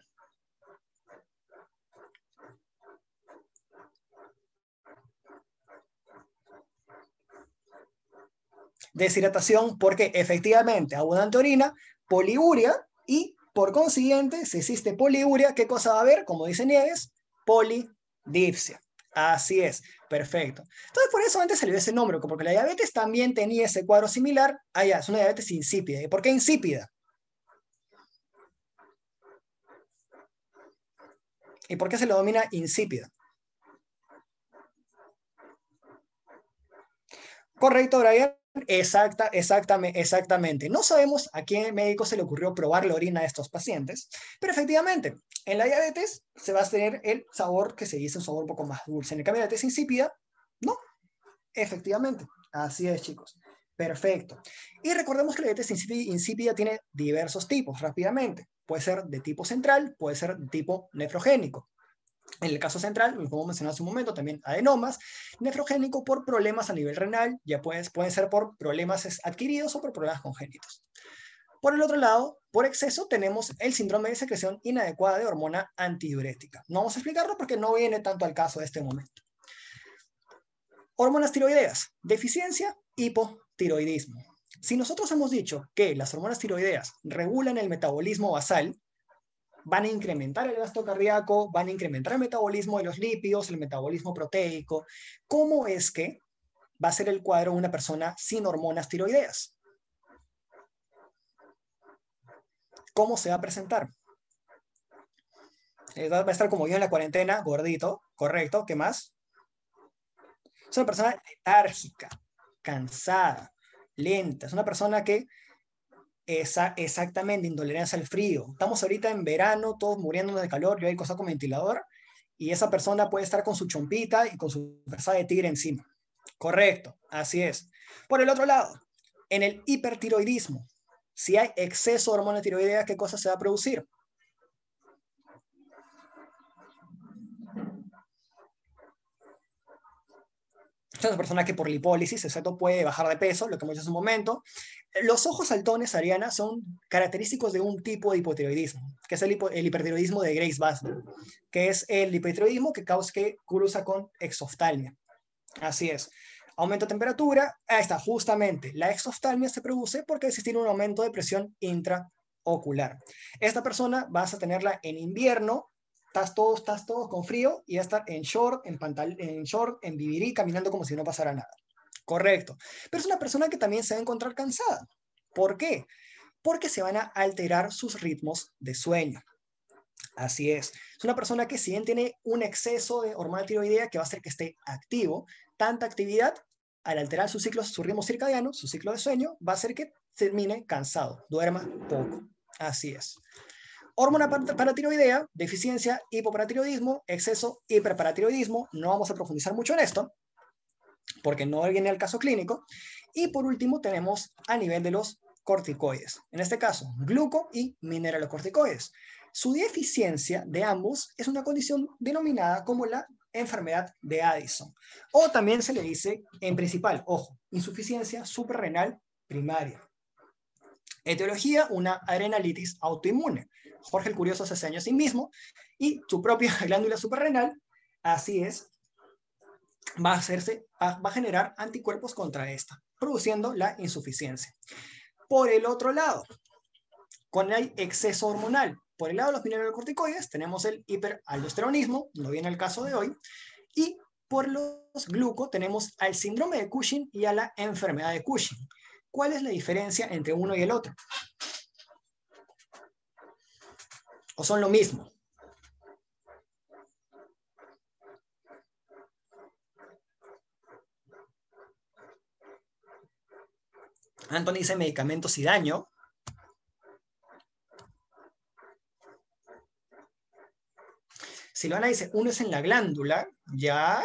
Deshidratación, porque efectivamente abundante orina, poliuria y por consiguiente, si existe poliuria, ¿qué cosa va a haber? Como dice Nieves, polidipsia. Así es, perfecto. Entonces, por eso antes se le dio ese nombre, porque la diabetes también tenía ese cuadro similar. Allá, es una diabetes insípida. ¿Y por qué insípida? ¿Y por qué se le denomina insípida? Correcto, Brian. Exacta, exactamente, exactamente. No sabemos a qué médico se le ocurrió probar la orina de estos pacientes, pero efectivamente, en la diabetes se va a tener el sabor que se dice un sabor un poco más dulce. En el cambio de la diabetes insípida, no, efectivamente. Así es, chicos. Perfecto. Y recordemos que la diabetes insípida tiene diversos tipos, rápidamente. Puede ser de tipo central, puede ser de tipo nefrogénico. En el caso central, como mencioné hace un momento, también adenomas, nefrogénico por problemas a nivel renal, ya pueden, pueden ser por problemas adquiridos o por problemas congénitos. Por el otro lado, por exceso tenemos el síndrome de secreción inadecuada de hormona antidiurética. No vamos a explicarlo porque no viene tanto al caso de este momento. Hormonas tiroideas, deficiencia, hipotiroidismo. Si nosotros hemos dicho que las hormonas tiroideas regulan el metabolismo basal, van a incrementar el gasto cardíaco, van a incrementar el metabolismo de los lípidos, el metabolismo proteico. ¿Cómo es que va a ser el cuadro de una persona sin hormonas tiroideas? ¿Cómo se va a presentar? Va a estar como yo en la cuarentena, gordito, correcto, ¿qué más? Es una persona letárgica, cansada, lenta, es una persona que esa, exactamente intolerancia al frío. Estamos ahorita en verano, todos muriéndonos de calor, yo hay cosas con ventilador, y esa persona puede estar con su chompita y con su frazada de tigre encima. Correcto, así es. Por el otro lado, en el hipertiroidismo, si hay exceso de hormona tiroidea, ¿qué cosa se va a producir? Es una persona que por lipólisis, exacto, puede bajar de peso, lo que hemos dicho hace un momento. Los ojos saltones, Ariana, son característicos de un tipo de hipotiroidismo, que es el, hipo, el hipertiroidismo de Graves-Bastl, que es el hipotiroidismo que, causa, que cruza con exoftalmia. Así es. Aumento de temperatura, ahí está, justamente. La exoftalmia se produce porque existe un aumento de presión intraocular. Esta persona vas a tenerla en invierno, estás todos, estás todos con frío y va a estar en short, en pantal en short, en vivirí, caminando como si no pasara nada. Correcto. Pero es una persona que también se va a encontrar cansada. ¿Por qué? Porque se van a alterar sus ritmos de sueño. Así es. Es una persona que si bien tiene un exceso de hormona tiroidea que va a hacer que esté activo, tanta actividad, al alterar su ciclo, su ritmo circadiano, su ciclo de sueño, va a hacer que termine cansado, duerma poco. Así es. Hormona paratiroidea, deficiencia, hipoparatiroidismo, exceso, hiperparatiroidismo. No vamos a profundizar mucho en esto, porque no viene al caso clínico. Y por último tenemos a nivel de los corticoides. En este caso, gluco y mineralocorticoides. Su deficiencia de ambos es una condición denominada como la enfermedad de Addison. O también se le dice en principal, ojo, insuficiencia suprarrenal primaria. Etiología, una adrenalitis autoinmune. Jorge el Curioso se hace daño a sí mismo y su propia glándula suprarrenal, así es, va a, hacerse, va a generar anticuerpos contra esta, produciendo la insuficiencia. Por el otro lado, con el exceso hormonal, por el lado de los mineralocorticoides, tenemos el hiperaldosteronismo, no viene el caso de hoy, y por los gluco tenemos al síndrome de Cushing y a la enfermedad de Cushing. ¿Cuál es la diferencia entre uno y el otro? ¿O son lo mismo? Anthony dice medicamentos y daño. Silvana dice, uno es en la glándula, ya.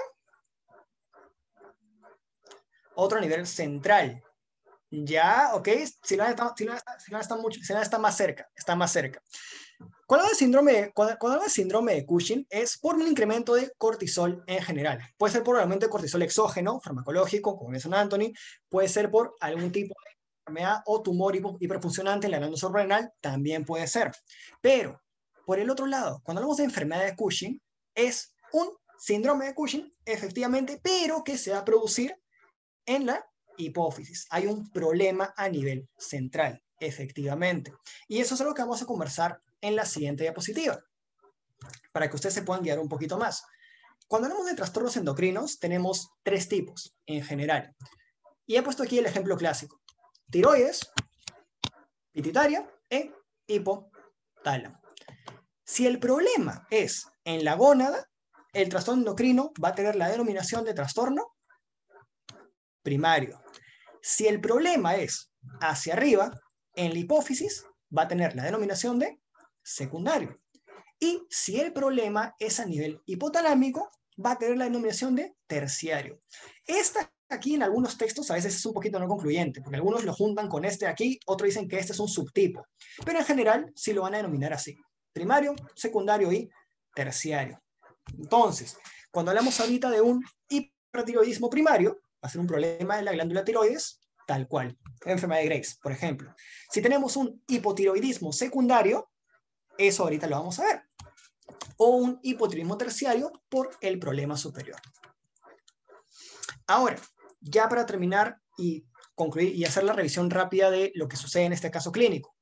Otro a nivel central. Ya, ok. Silvana está, Silvana está, Silvana está, mucho, Silvana está más cerca, está más cerca. Cuando habla de síndrome, cuando, cuando habla de síndrome de Cushing es por un incremento de cortisol en general. Puede ser por aumento de cortisol exógeno, farmacológico, como mencionó Anthony, puede ser por algún tipo de enfermedad o tumor hiperfuncionante en la glándula suprarrenal, también puede ser. Pero, por el otro lado, cuando hablamos de enfermedad de Cushing, es un síndrome de Cushing, efectivamente, pero que se va a producir en la hipófisis. Hay un problema a nivel central, efectivamente. Y eso es algo que vamos a conversar en la siguiente diapositiva, para que ustedes se puedan guiar un poquito más. Cuando hablamos de trastornos endocrinos, tenemos tres tipos en general. Y he puesto aquí el ejemplo clásico. Tiroides, pituitaria e hipotálamo. Si el problema es en la gónada, el trastorno endocrino va a tener la denominación de trastorno primario. Si el problema es hacia arriba, en la hipófisis, va a tener la denominación de secundario. Y si el problema es a nivel hipotalámico, va a tener la denominación de terciario. Esta aquí en algunos textos a veces es un poquito no concluyente, porque algunos lo juntan con este aquí, otros dicen que este es un subtipo. Pero en general sí lo van a denominar así. Primario, secundario y terciario. Entonces, cuando hablamos ahorita de un hipertiroidismo primario, va a ser un problema de la glándula tiroides, tal cual. Enfermedad de Graves, por ejemplo. Si tenemos un hipotiroidismo secundario, eso ahorita lo vamos a ver. O un hipotiroidismo terciario por el problema superior. Ahora, ya para terminar y concluir y hacer la revisión rápida de lo que sucede en este caso clínico.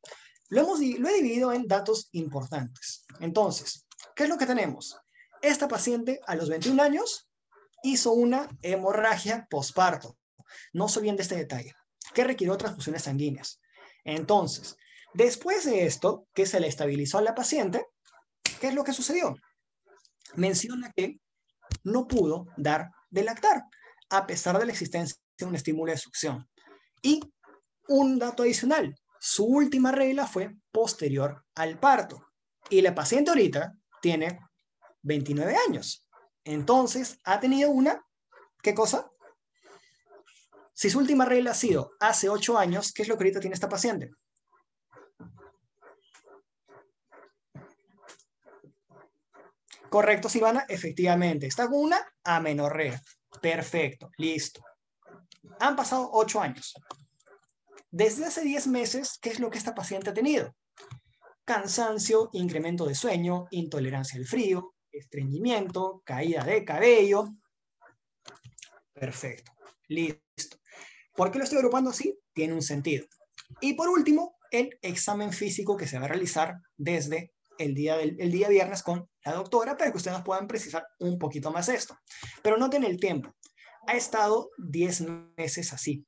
Lo, hemos, lo he dividido en datos importantes. Entonces, ¿qué es lo que tenemos? Esta paciente a los veintiún años hizo una hemorragia posparto. No sé bien de este detalle, que requirió transfusiones sanguíneas. Entonces, después de esto, que se le estabilizó a la paciente, ¿qué es lo que sucedió? Menciona que no pudo dar de lactar, a pesar de la existencia de un estímulo de succión. Y un dato adicional, su última regla fue posterior al parto. Y la paciente ahorita tiene veintinueve años. Entonces, ha tenido una, ¿qué cosa? Si su última regla ha sido hace ocho años, ¿qué es lo que ahorita tiene esta paciente? Correcto, Silvana, efectivamente. Está con una amenorrea. Perfecto, listo. Han pasado ocho años. Desde hace diez meses, ¿qué es lo que esta paciente ha tenido? Cansancio, incremento de sueño, intolerancia al frío, estreñimiento, caída de cabello. Perfecto, listo. ¿Por qué lo estoy agrupando así? Tiene un sentido. Y por último, el examen físico que se va a realizar desde el día, del, el día viernes con la doctora para que ustedes puedan precisar un poquito más esto. Pero noten el tiempo. Ha estado diez meses así.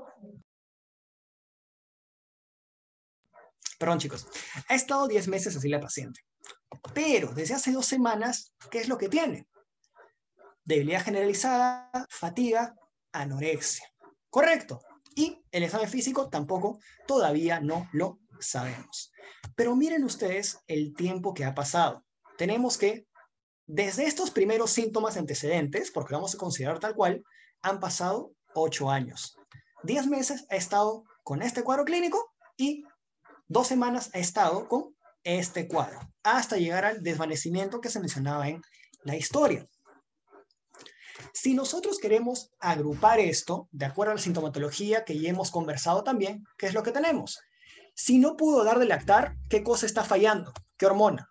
Perdón, chicos. Ha estado diez meses así la paciente. Pero desde hace dos semanas, ¿qué es lo que tiene? Debilidad generalizada, fatiga, anorexia. Correcto. Y el examen físico tampoco todavía no lo sabemos. Pero miren ustedes el tiempo que ha pasado. Tenemos que, desde estos primeros síntomas antecedentes, porque vamos a considerar tal cual, han pasado ocho años. Diez meses ha estado con este cuadro clínico y dos semanas ha estado con este cuadro, hasta llegar al desvanecimiento que se mencionaba en la historia. Si nosotros queremos agrupar esto, de acuerdo a la sintomatología que ya hemos conversado también, ¿qué es lo que tenemos? Si no pudo dar de lactar, ¿qué cosa está fallando? ¿Qué hormona?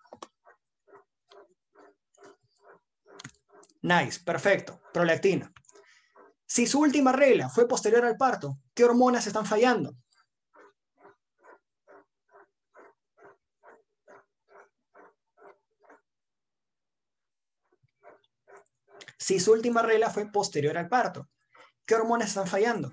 Nice, perfecto, prolactina. Si su última regla fue posterior al parto, ¿qué hormonas están fallando? Si su última regla fue posterior al parto, ¿qué hormonas están fallando?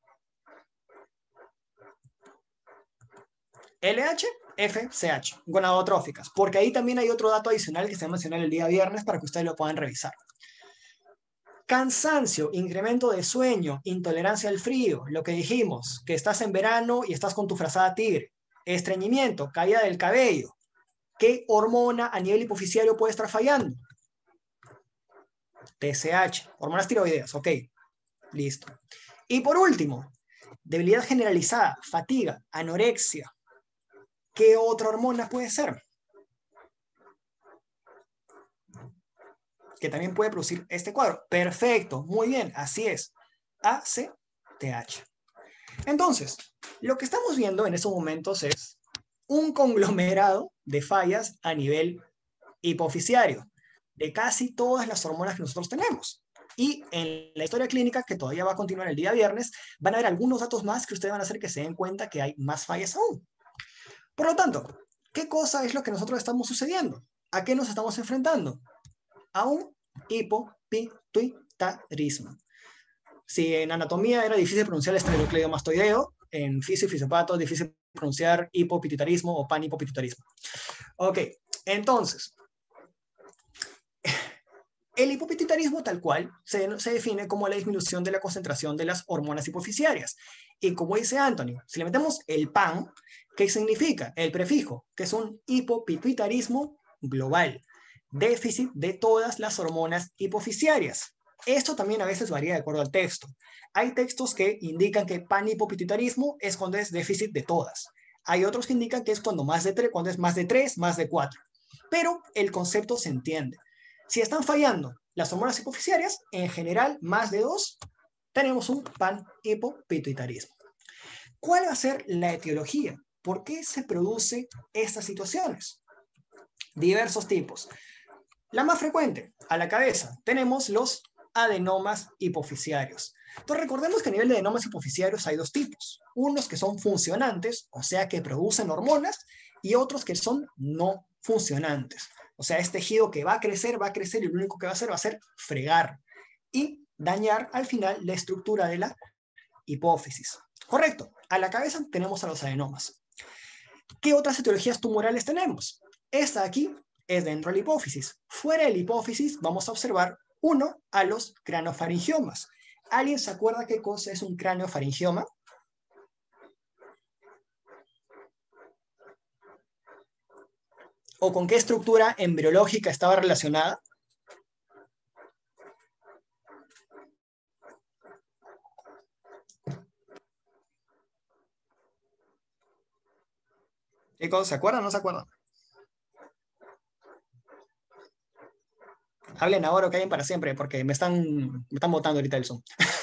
L H, F C H, gonadotróficas, porque ahí también hay otro dato adicional que se va a mencionar el día viernes para que ustedes lo puedan revisar. Cansancio, incremento de sueño, intolerancia al frío, lo que dijimos, que estás en verano y estás con tu frazada tigre. Estreñimiento, caída del cabello. ¿Qué hormona a nivel hipofisiario puede estar fallando? T S H, hormonas tiroideas, ok, listo. Y por último, debilidad generalizada, fatiga, anorexia. ¿Qué otra hormona puede ser? Que también puede producir este cuadro. Perfecto, muy bien, así es. A C T H. Entonces, lo que estamos viendo en estos momentos es un conglomerado de fallas a nivel hipofisiario de casi todas las hormonas que nosotros tenemos. Y en la historia clínica, que todavía va a continuar el día viernes, van a haber algunos datos más que ustedes van a hacer que se den cuenta que hay más fallas aún. Por lo tanto, ¿qué cosa es lo que nosotros estamos sucediendo? ¿A qué nos estamos enfrentando? A un hipopituitarismo. Si en anatomía era difícil pronunciar el estereocleidomastoideo, en fisio y fisiopato es difícil pronunciar hipopituitarismo o panhipopituitarismo. Ok, entonces, el hipopituitarismo tal cual se, se define como la disminución de la concentración de las hormonas hipofisiarias. Y como dice Anthony, si le metemos el pan, ¿qué significa? El prefijo, que es un hipopituitarismo global. Déficit de todas las hormonas hipofisiarias. Esto también a veces varía de acuerdo al texto. Hay textos que indican que panhipopituitarismo es cuando es déficit de todas. Hay otros que indican que es cuando, más de tres, cuando es más de tres, más de cuatro. Pero el concepto se entiende. Si están fallando las hormonas hipofisiarias, en general más de dos, tenemos un panhipopituitarismo. ¿Cuál va a ser la etiología? ¿Por qué se producen estas situaciones? Diversos tipos. La más frecuente, a la cabeza, tenemos los adenomas hipofisiarios. Entonces recordemos que a nivel de adenomas hipoficiarios hay dos tipos. Unos que son funcionantes, o sea que producen hormonas, y otros que son no funcionantes. O sea, es tejido que va a crecer, va a crecer y lo único que va a hacer va a ser fregar y dañar al final la estructura de la hipófisis. Correcto. A la cabeza tenemos a los adenomas. ¿Qué otras etiologías tumorales tenemos? Esta aquí es dentro de la hipófisis. Fuera de la hipófisis vamos a observar, uno, a los craneofaringiomas. ¿Alguien se acuerda qué cosa es un craneofaringioma? ¿O con qué estructura embriológica estaba relacionada? ¿Qué cosa? ¿Se acuerdan o no se acuerdan? Hablen ahora o callen para siempre, porque me están, me están botando ahorita el Zoom.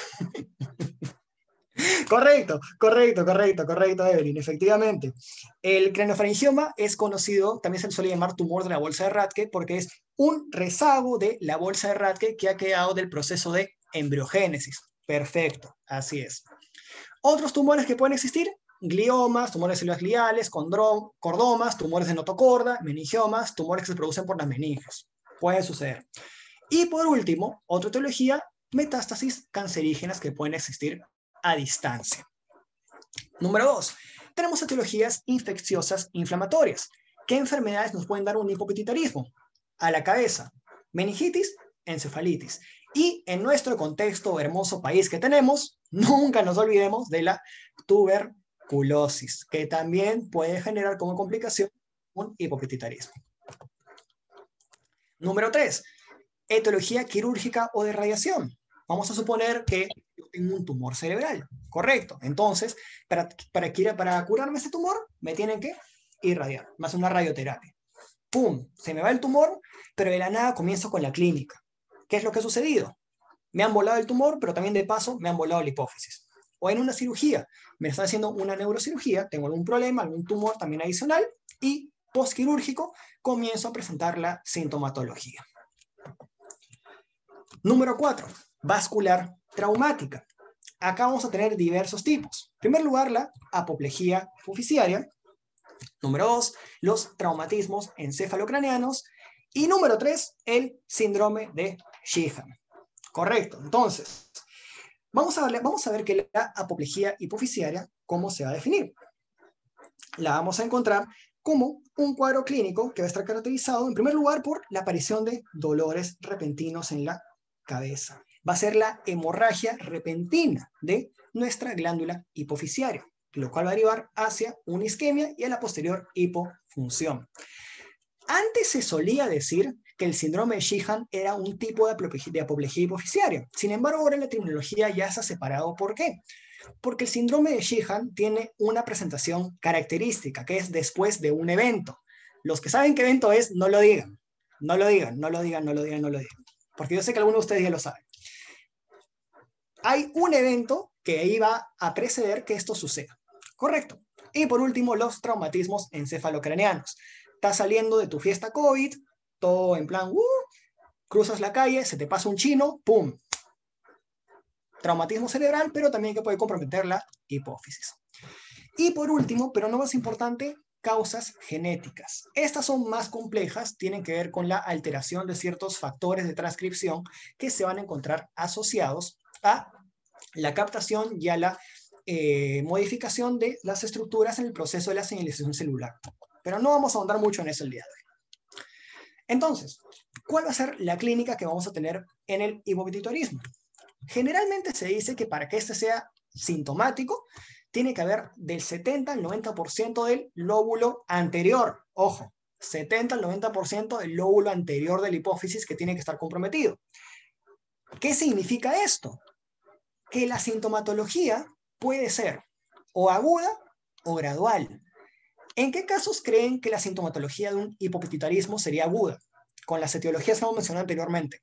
Correcto, correcto, correcto, correcto, Evelyn, efectivamente. El craneofaringioma es conocido, también se le suele llamar tumor de la bolsa de Rathke, porque es un rezago de la bolsa de Rathke que ha quedado del proceso de embriogénesis. Perfecto, así es. Otros tumores que pueden existir, gliomas, tumores de células gliales, condrón, cordomas, tumores de notocorda, meningiomas, tumores que se producen por las meninges. Puede suceder. Y por último, otra etiología, metástasis cancerígenas que pueden existir a distancia. Número dos, tenemos etiologías infecciosas inflamatorias. ¿Qué enfermedades nos pueden dar un hipopititarismo? A la cabeza, meningitis, encefalitis. Y en nuestro contexto hermoso país que tenemos, nunca nos olvidemos de la tuberculosis, que también puede generar como complicación un hipopititarismo. Número tres, etiología quirúrgica o de radiación. Vamos a suponer que yo tengo un tumor cerebral, correcto. Entonces, para, para, para curarme ese tumor, me tienen que irradiar, más una radioterapia. ¡Pum! Se me va el tumor, pero de la nada comienzo con la clínica. ¿Qué es lo que ha sucedido? Me han volado el tumor, pero también de paso me han volado la hipófisis. O en una cirugía, me están haciendo una neurocirugía, tengo algún problema, algún tumor también adicional, y postquirúrgico comienzo a presentar la sintomatología. Número cuatro, vascular traumática. Acá vamos a tener diversos tipos. En primer lugar, la apoplejía hipoficiaria. Número dos, los traumatismos encefalocraneanos. Y número tres, el síndrome de Sheehan. Correcto. Entonces, vamos a, ver, vamos a ver que la apoplejía hipoficiaria, ¿cómo se va a definir? La vamos a encontrar como un cuadro clínico que va a estar caracterizado, en primer lugar, por la aparición de dolores repentinos en la cabeza. Va a ser la hemorragia repentina de nuestra glándula hipoficiaria, lo cual va a derivar hacia una isquemia y a la posterior hipofunción. Antes se solía decir que el síndrome de Sheehan era un tipo de apoplejía hipoficiaria. Sin embargo, ahora la terminología ya se ha separado. ¿Por qué? Porque el síndrome de Sheehan tiene una presentación característica, que es después de un evento. Los que saben qué evento es, no lo digan. No lo digan, no lo digan, no lo digan, no lo digan. Porque yo sé que algunos de ustedes ya lo saben. Hay un evento que iba a preceder que esto suceda. Correcto. Y por último, los traumatismos encefalocraneanos. Estás saliendo de tu fiesta COVID, todo en plan, uh, cruzas la calle, se te pasa un chino, ¡pum! Traumatismo cerebral, pero también que puede comprometer la hipófisis. Y por último, pero no más importante, causas genéticas. Estas son más complejas, tienen que ver con la alteración de ciertos factores de transcripción que se van a encontrar asociados a la captación y a la eh, modificación de las estructuras en el proceso de la señalización celular. Pero no vamos a ahondar mucho en eso el día de hoy. Entonces, ¿cuál va a ser la clínica que vamos a tener en el hipopituitarismo? Generalmente se dice que para que este sea sintomático, tiene que haber del setenta al noventa por ciento del lóbulo anterior. Ojo, setenta al noventa por ciento del lóbulo anterior de la hipófisis que tiene que estar comprometido. ¿Qué significa esto? Que la sintomatología puede ser o aguda o gradual. ¿En qué casos creen que la sintomatología de un hipopituitarismo sería aguda? Con las etiologías que hemos mencionado anteriormente.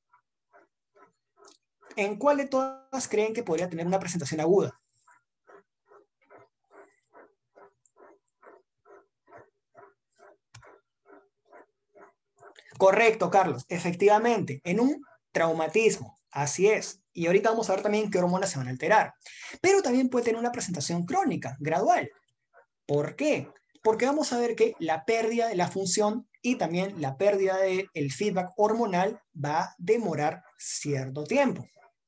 ¿En cuál de todas creen que podría tener una presentación aguda? Correcto, Carlos. Efectivamente, en un traumatismo. Así es. Y ahorita vamos a ver también qué hormonas se van a alterar. Pero también puede tener una presentación crónica, gradual. ¿Por qué? Porque vamos a ver que la pérdida de la función y también la pérdida del feedback hormonal va a demorar cierto tiempo.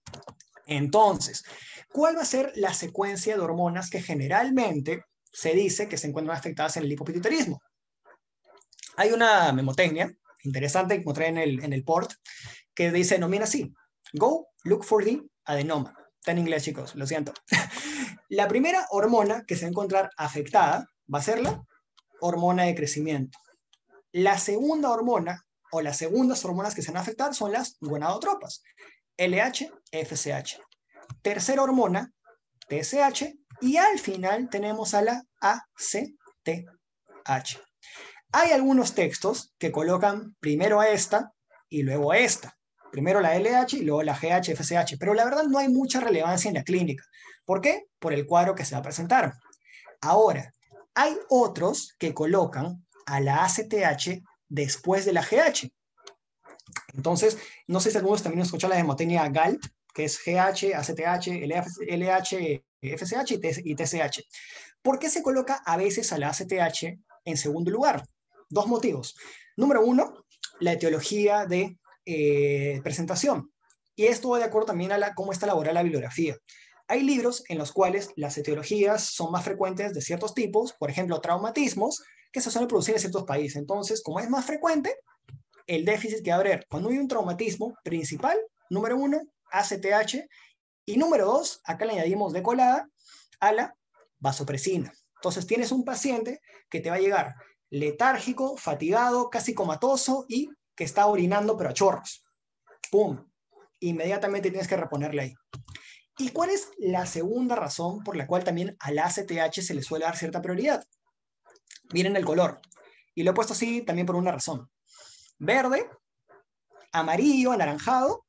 Entonces, ¿cuál va a ser la secuencia de hormonas que generalmente se dice que se encuentran afectadas en el hipopituitarismo? Hay una memotecnia interesante que encontré en el, en el port que dice, denomina así: Go look for the adenoma. Está en inglés, chicos, lo siento. La primera hormona que se va a encontrar afectada va a ser la hormona de crecimiento. La segunda hormona o las segundas hormonas que se van a afectar son las gonadotropas, L H, F S H. Tercera hormona, T S H, y al final tenemos a la A C T H. Hay algunos textos que colocan primero a esta y luego a esta. Primero la L H y luego la G H, F S H, pero la verdad no hay mucha relevancia en la clínica. ¿Por qué? Por el cuadro que se va a presentar. Ahora, hay otros que colocan a la A C T H después de la G H. Entonces, no sé si algunos también escuchan la hemotecnia GALT, que es G H, A C T H, L H, F S H y T S H. ¿Por qué se coloca a veces a la A C T H en segundo lugar? Dos motivos. Número uno, la etiología de eh, presentación. Y esto va de acuerdo también a la, cómo está elaborada la bibliografía. Hay libros en los cuales las etiologías son más frecuentes de ciertos tipos, por ejemplo, traumatismos, que se suelen producir en ciertos países. Entonces, como es más frecuente, el déficit que va a haber cuando hay un traumatismo principal, número uno, A C T H, y número dos, acá le añadimos de colada a la vasopresina. Entonces tienes un paciente que te va a llegar letárgico, fatigado, casi comatoso y que está orinando pero a chorros. ¡Pum! Inmediatamente tienes que reponerle ahí. ¿Y cuál es la segunda razón por la cual también al A C T H se le suele dar cierta prioridad? Miren el color. Y lo he puesto así también por una razón. Verde, amarillo, anaranjado,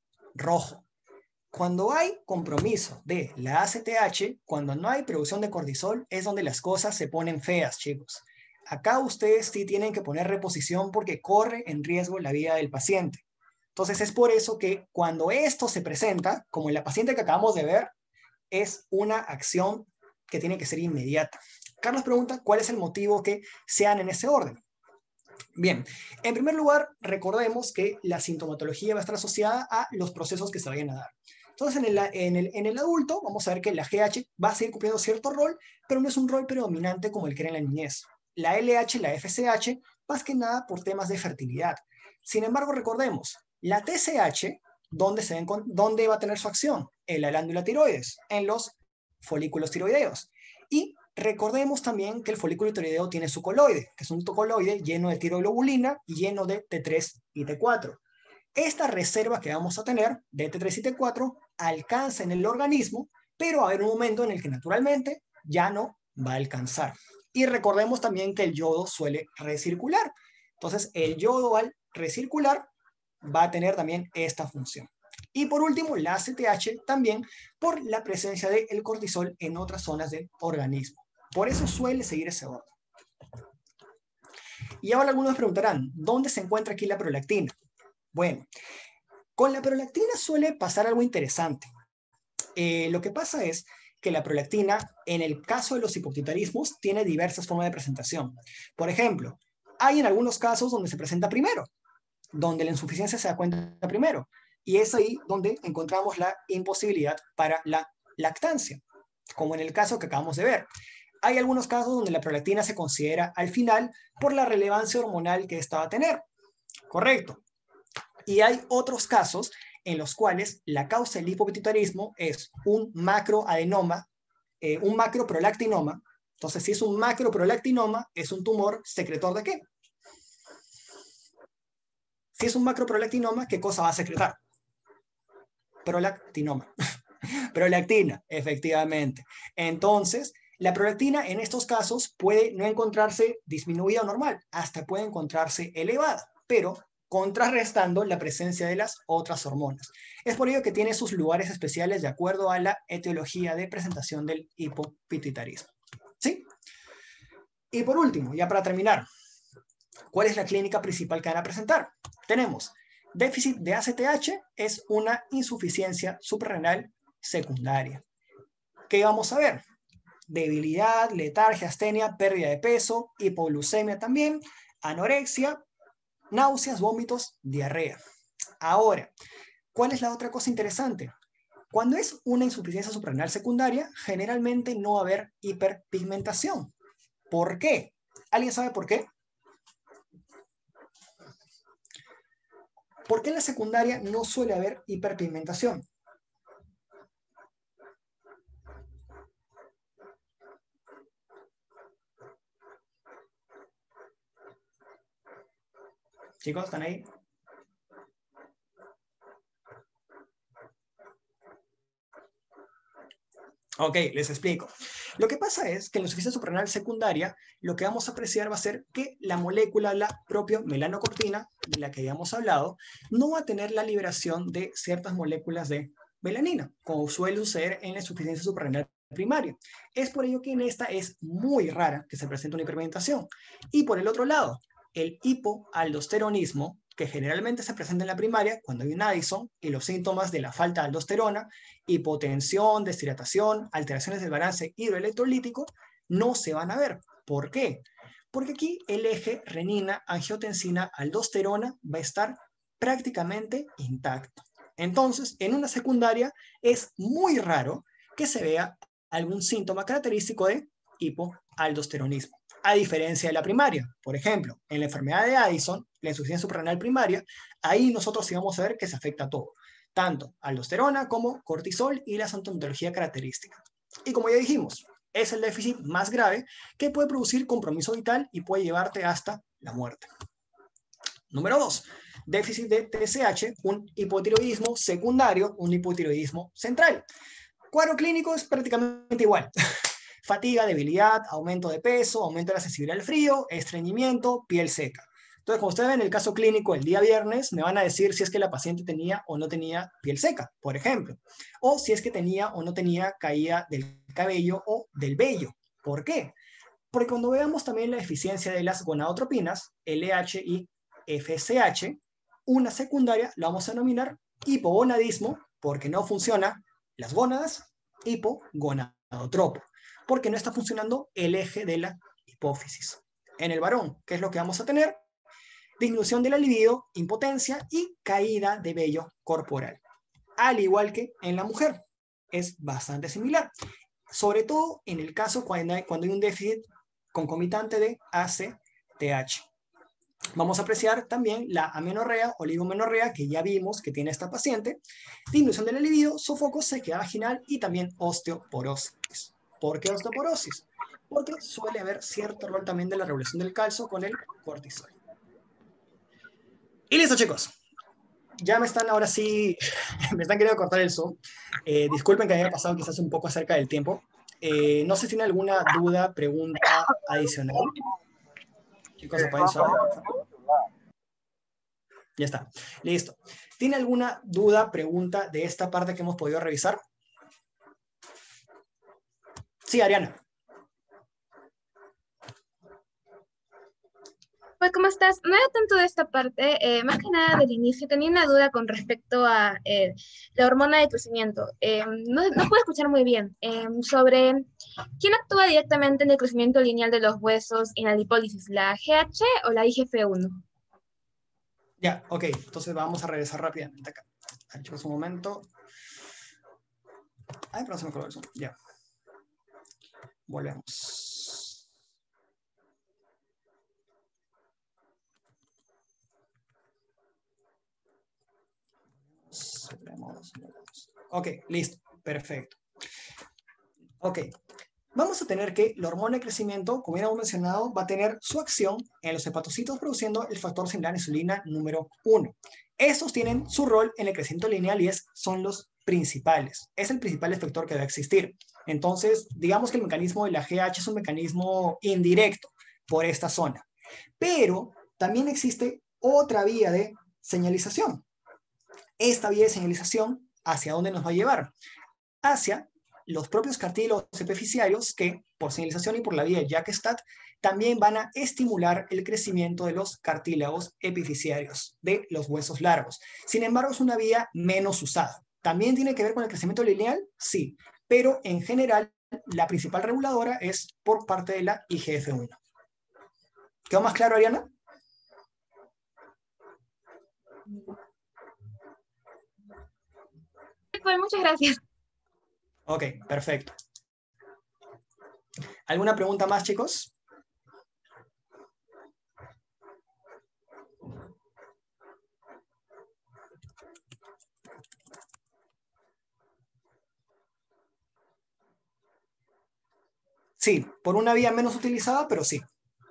rojo. Cuando hay compromiso de la A C T H, cuando no hay producción de cortisol, es donde las cosas se ponen feas, chicos. Acá ustedes sí tienen que poner reposición porque corre en riesgo la vida del paciente. Entonces es por eso que cuando esto se presenta, como en la paciente que acabamos de ver, es una acción que tiene que ser inmediata. Carlos pregunta, ¿cuál es el motivo que sean en ese orden? Bien, en primer lugar, recordemos que la sintomatología va a estar asociada a los procesos que se vayan a dar. Entonces, en el, en, el, en el adulto, vamos a ver que la G H va a seguir cumpliendo cierto rol, pero no es un rol predominante como el que era en la niñez. La L H, la F S H, más que nada por temas de fertilidad. Sin embargo, recordemos, la T S H, ¿dónde, se ven con, ¿dónde va a tener su acción? En la glándula tiroides, en los folículos tiroideos. Y recordemos también que el folículo tiroideo tiene su coloide, que es un coloide lleno de tiroglobulina y lleno de T tres y T cuatro. Esta reserva que vamos a tener de T tres y T cuatro alcanza en el organismo, pero va a haber un momento en el que naturalmente ya no va a alcanzar. Y recordemos también que el yodo suele recircular. Entonces, el yodo al recircular va a tener también esta función. Y por último, la A C T H también por la presencia del cortisol en otras zonas del organismo. Por eso suele seguir ese orden. Y ahora algunos preguntarán, ¿dónde se encuentra aquí la prolactina? Bueno, con la prolactina suele pasar algo interesante. Eh, lo que pasa es que la prolactina, en el caso de los hipopituitarismos, tiene diversas formas de presentación. Por ejemplo, hay en algunos casos donde se presenta primero, donde la insuficiencia se da cuenta primero. Y es ahí donde encontramos la imposibilidad para la lactancia, como en el caso que acabamos de ver. Hay algunos casos donde la prolactina se considera al final por la relevancia hormonal que esta va a tener. Correcto. Y hay otros casos en los cuales la causa del hipopituitarismo es un macroadenoma, eh, un macroprolactinoma. Entonces, si es un macroprolactinoma, es un tumor secretor ¿de qué? Si es un macroprolactinoma, ¿qué cosa va a secretar? Prolactinoma. Prolactina, efectivamente. Entonces, la prolactina en estos casos puede no encontrarse disminuida o normal, hasta puede encontrarse elevada, pero contrarrestando la presencia de las otras hormonas. Es por ello que tiene sus lugares especiales de acuerdo a la etiología de presentación del hipopituitarismo. ¿Sí? Y por último, ya para terminar, ¿cuál es la clínica principal que van a presentar? Tenemos Déficit de A C T H es una insuficiencia suprarrenal secundaria. ¿Qué vamos a ver? Debilidad, letargia, astenia, pérdida de peso, hipoglucemia también, anorexia, náuseas, vómitos, diarrea. Ahora, ¿cuál es la otra cosa interesante? Cuando es una insuficiencia suprarrenal secundaria, generalmente no va a haber hiperpigmentación. ¿Por qué? ¿Alguien sabe por qué? ¿Por qué en la secundaria no suele haber hiperpigmentación? Chicos, ¿están ahí? Ok, les explico. Lo que pasa es que en la insuficiencia suprarrenal secundaria, lo que vamos a apreciar va a ser que la molécula, la propia melanocortina, de la que habíamos hablado, no va a tener la liberación de ciertas moléculas de melanina, como suele suceder en la insuficiencia suprarrenal primaria. Es por ello que en esta es muy rara que se presente una hiperpigmentación. Y por el otro lado, el hipoaldosteronismo, que generalmente se presenta en la primaria cuando hay un Addison, y los síntomas de la falta de aldosterona, hipotensión, deshidratación, alteraciones del balance hidroelectrolítico, no se van a ver. ¿Por qué? Porque aquí el eje renina, angiotensina, aldosterona va a estar prácticamente intacto. Entonces, en una secundaria es muy raro que se vea algún síntoma característico de hipoaldosteronismo. A diferencia de la primaria, por ejemplo, en la enfermedad de Addison, la insuficiencia suprarrenal primaria, ahí nosotros sí vamos a ver que se afecta a todo, tanto aldosterona como cortisol y la sintomatología característica. Y como ya dijimos, es el déficit más grave que puede producir compromiso vital y puede llevarte hasta la muerte. Número dos, déficit de T S H, un hipotiroidismo secundario, un hipotiroidismo central. Cuadro clínico es prácticamente igual. Fatiga, debilidad, aumento de peso, aumento de la sensibilidad al frío, estreñimiento, piel seca. Entonces, como ustedes ven en el caso clínico el día viernes, me van a decir si es que la paciente tenía o no tenía piel seca, por ejemplo, o si es que tenía o no tenía caída del cabello o del vello. ¿Por qué? Porque cuando veamos también la deficiencia de las gonadotropinas, L H y F S H, una secundaria la vamos a denominar hipogonadismo, porque no funciona las gónadas, hipogonadotropo, porque no está funcionando el eje de la hipófisis. En el varón, ¿qué es lo que vamos a tener? Disminución de la libido, impotencia y caída de vello corporal. Al igual que en la mujer, es bastante similar. Sobre todo en el caso cuando hay, cuando hay un déficit concomitante de A C T H. Vamos a apreciar también la amenorrea, oligomenorrea, que ya vimos que tiene esta paciente, disminución de la libido, sofoco, sequedad vaginal y también osteoporosis. ¿Por qué osteoporosis? Porque suele haber cierto rol también de la regulación del calcio con el cortisol. Y listo, chicos. Ya me están ahora sí, me están queriendo cortar el Zoom. Eh, disculpen que haya pasado quizás un poco acerca del tiempo. Eh, no sé si tienen alguna duda, pregunta adicional. Chicos, apaguen su audio, por favor. Ya está. Listo. ¿Tiene alguna duda, pregunta de esta parte que hemos podido revisar? Sí, Ariana.
Pues, ¿cómo estás? No era tanto de esta parte, eh, más que nada del inicio. Tenía una duda con respecto a eh, la hormona de crecimiento. Eh, no, no puedo escuchar muy bien. Eh, sobre quién actúa directamente en el crecimiento lineal de los huesos y en la lipólisis, ¿la G H o la I G F uno?
Ya, ok. Entonces vamos a regresar rápidamente acá. Chicos, un momento. Ay, pero se me coló el Zoom. Ya. Volvemos. Ok, listo. Perfecto. Ok. Vamos a tener que la hormona de crecimiento, como ya hemos mencionado, va a tener su acción en los hepatocitos produciendo el factor similar a insulina número uno. Estos tienen su rol en el crecimiento lineal y es, son los principales. Es el principal efector que debe existir. Entonces, digamos que el mecanismo de la G H es un mecanismo indirecto por esta zona. Pero también existe otra vía de señalización. Esta vía de señalización, ¿hacia dónde nos va a llevar? Hacia los propios cartílagos epifisiarios que, por señalización y por la vía de Jack-Stat, también van a estimular el crecimiento de los cartílagos epifisiarios, de los huesos largos. Sin embargo, es una vía menos usada. ¿También tiene que ver con el crecimiento lineal? Sí, pero en general la principal reguladora es por parte de la I G F uno. ¿Quedó más claro, Ariana?
Pues muchas gracias.
Ok, perfecto. ¿Alguna pregunta más, chicos? Sí, por una vía menos utilizada, pero sí.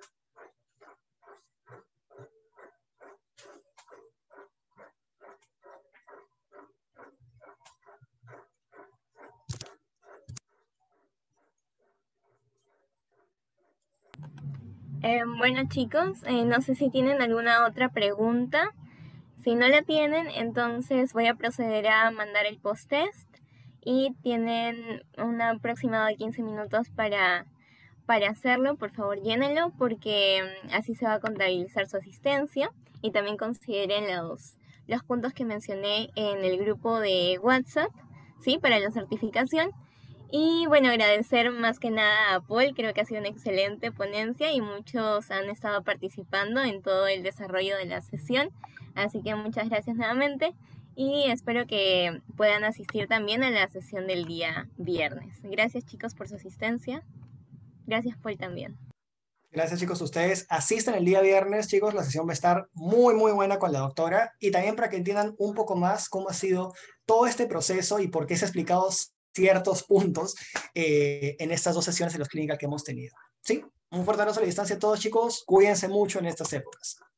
Eh, bueno chicos, eh, no sé si tienen alguna otra pregunta. Si no la tienen, entonces voy a proceder a mandar el post-test y tienen un aproximado de quince minutos para, para hacerlo. Por favor, llénenlo porque mm, así se va a contabilizar su asistencia y también consideren los, los puntos que mencioné en el grupo de WhatsApp, ¿sí? Para la certificación. Y bueno, agradecer más que nada a Paul, creo que ha sido una excelente ponencia y muchos han estado participando en todo el desarrollo de la sesión. Así que muchas gracias nuevamente y espero que puedan asistir también a la sesión del día viernes. Gracias chicos por su asistencia. Gracias Paul también.
Gracias, chicos. Ustedes asistan el día viernes, chicos. La sesión va a estar muy, muy buena con la doctora. Y también para que entiendan un poco más cómo ha sido todo este proceso y por qué se ha explicado ciertos puntos eh, en estas dos sesiones de los clínicas que hemos tenido. ¿Sí? Un fuerte abrazo a la distancia a todos, chicos. Cuídense mucho en estas épocas.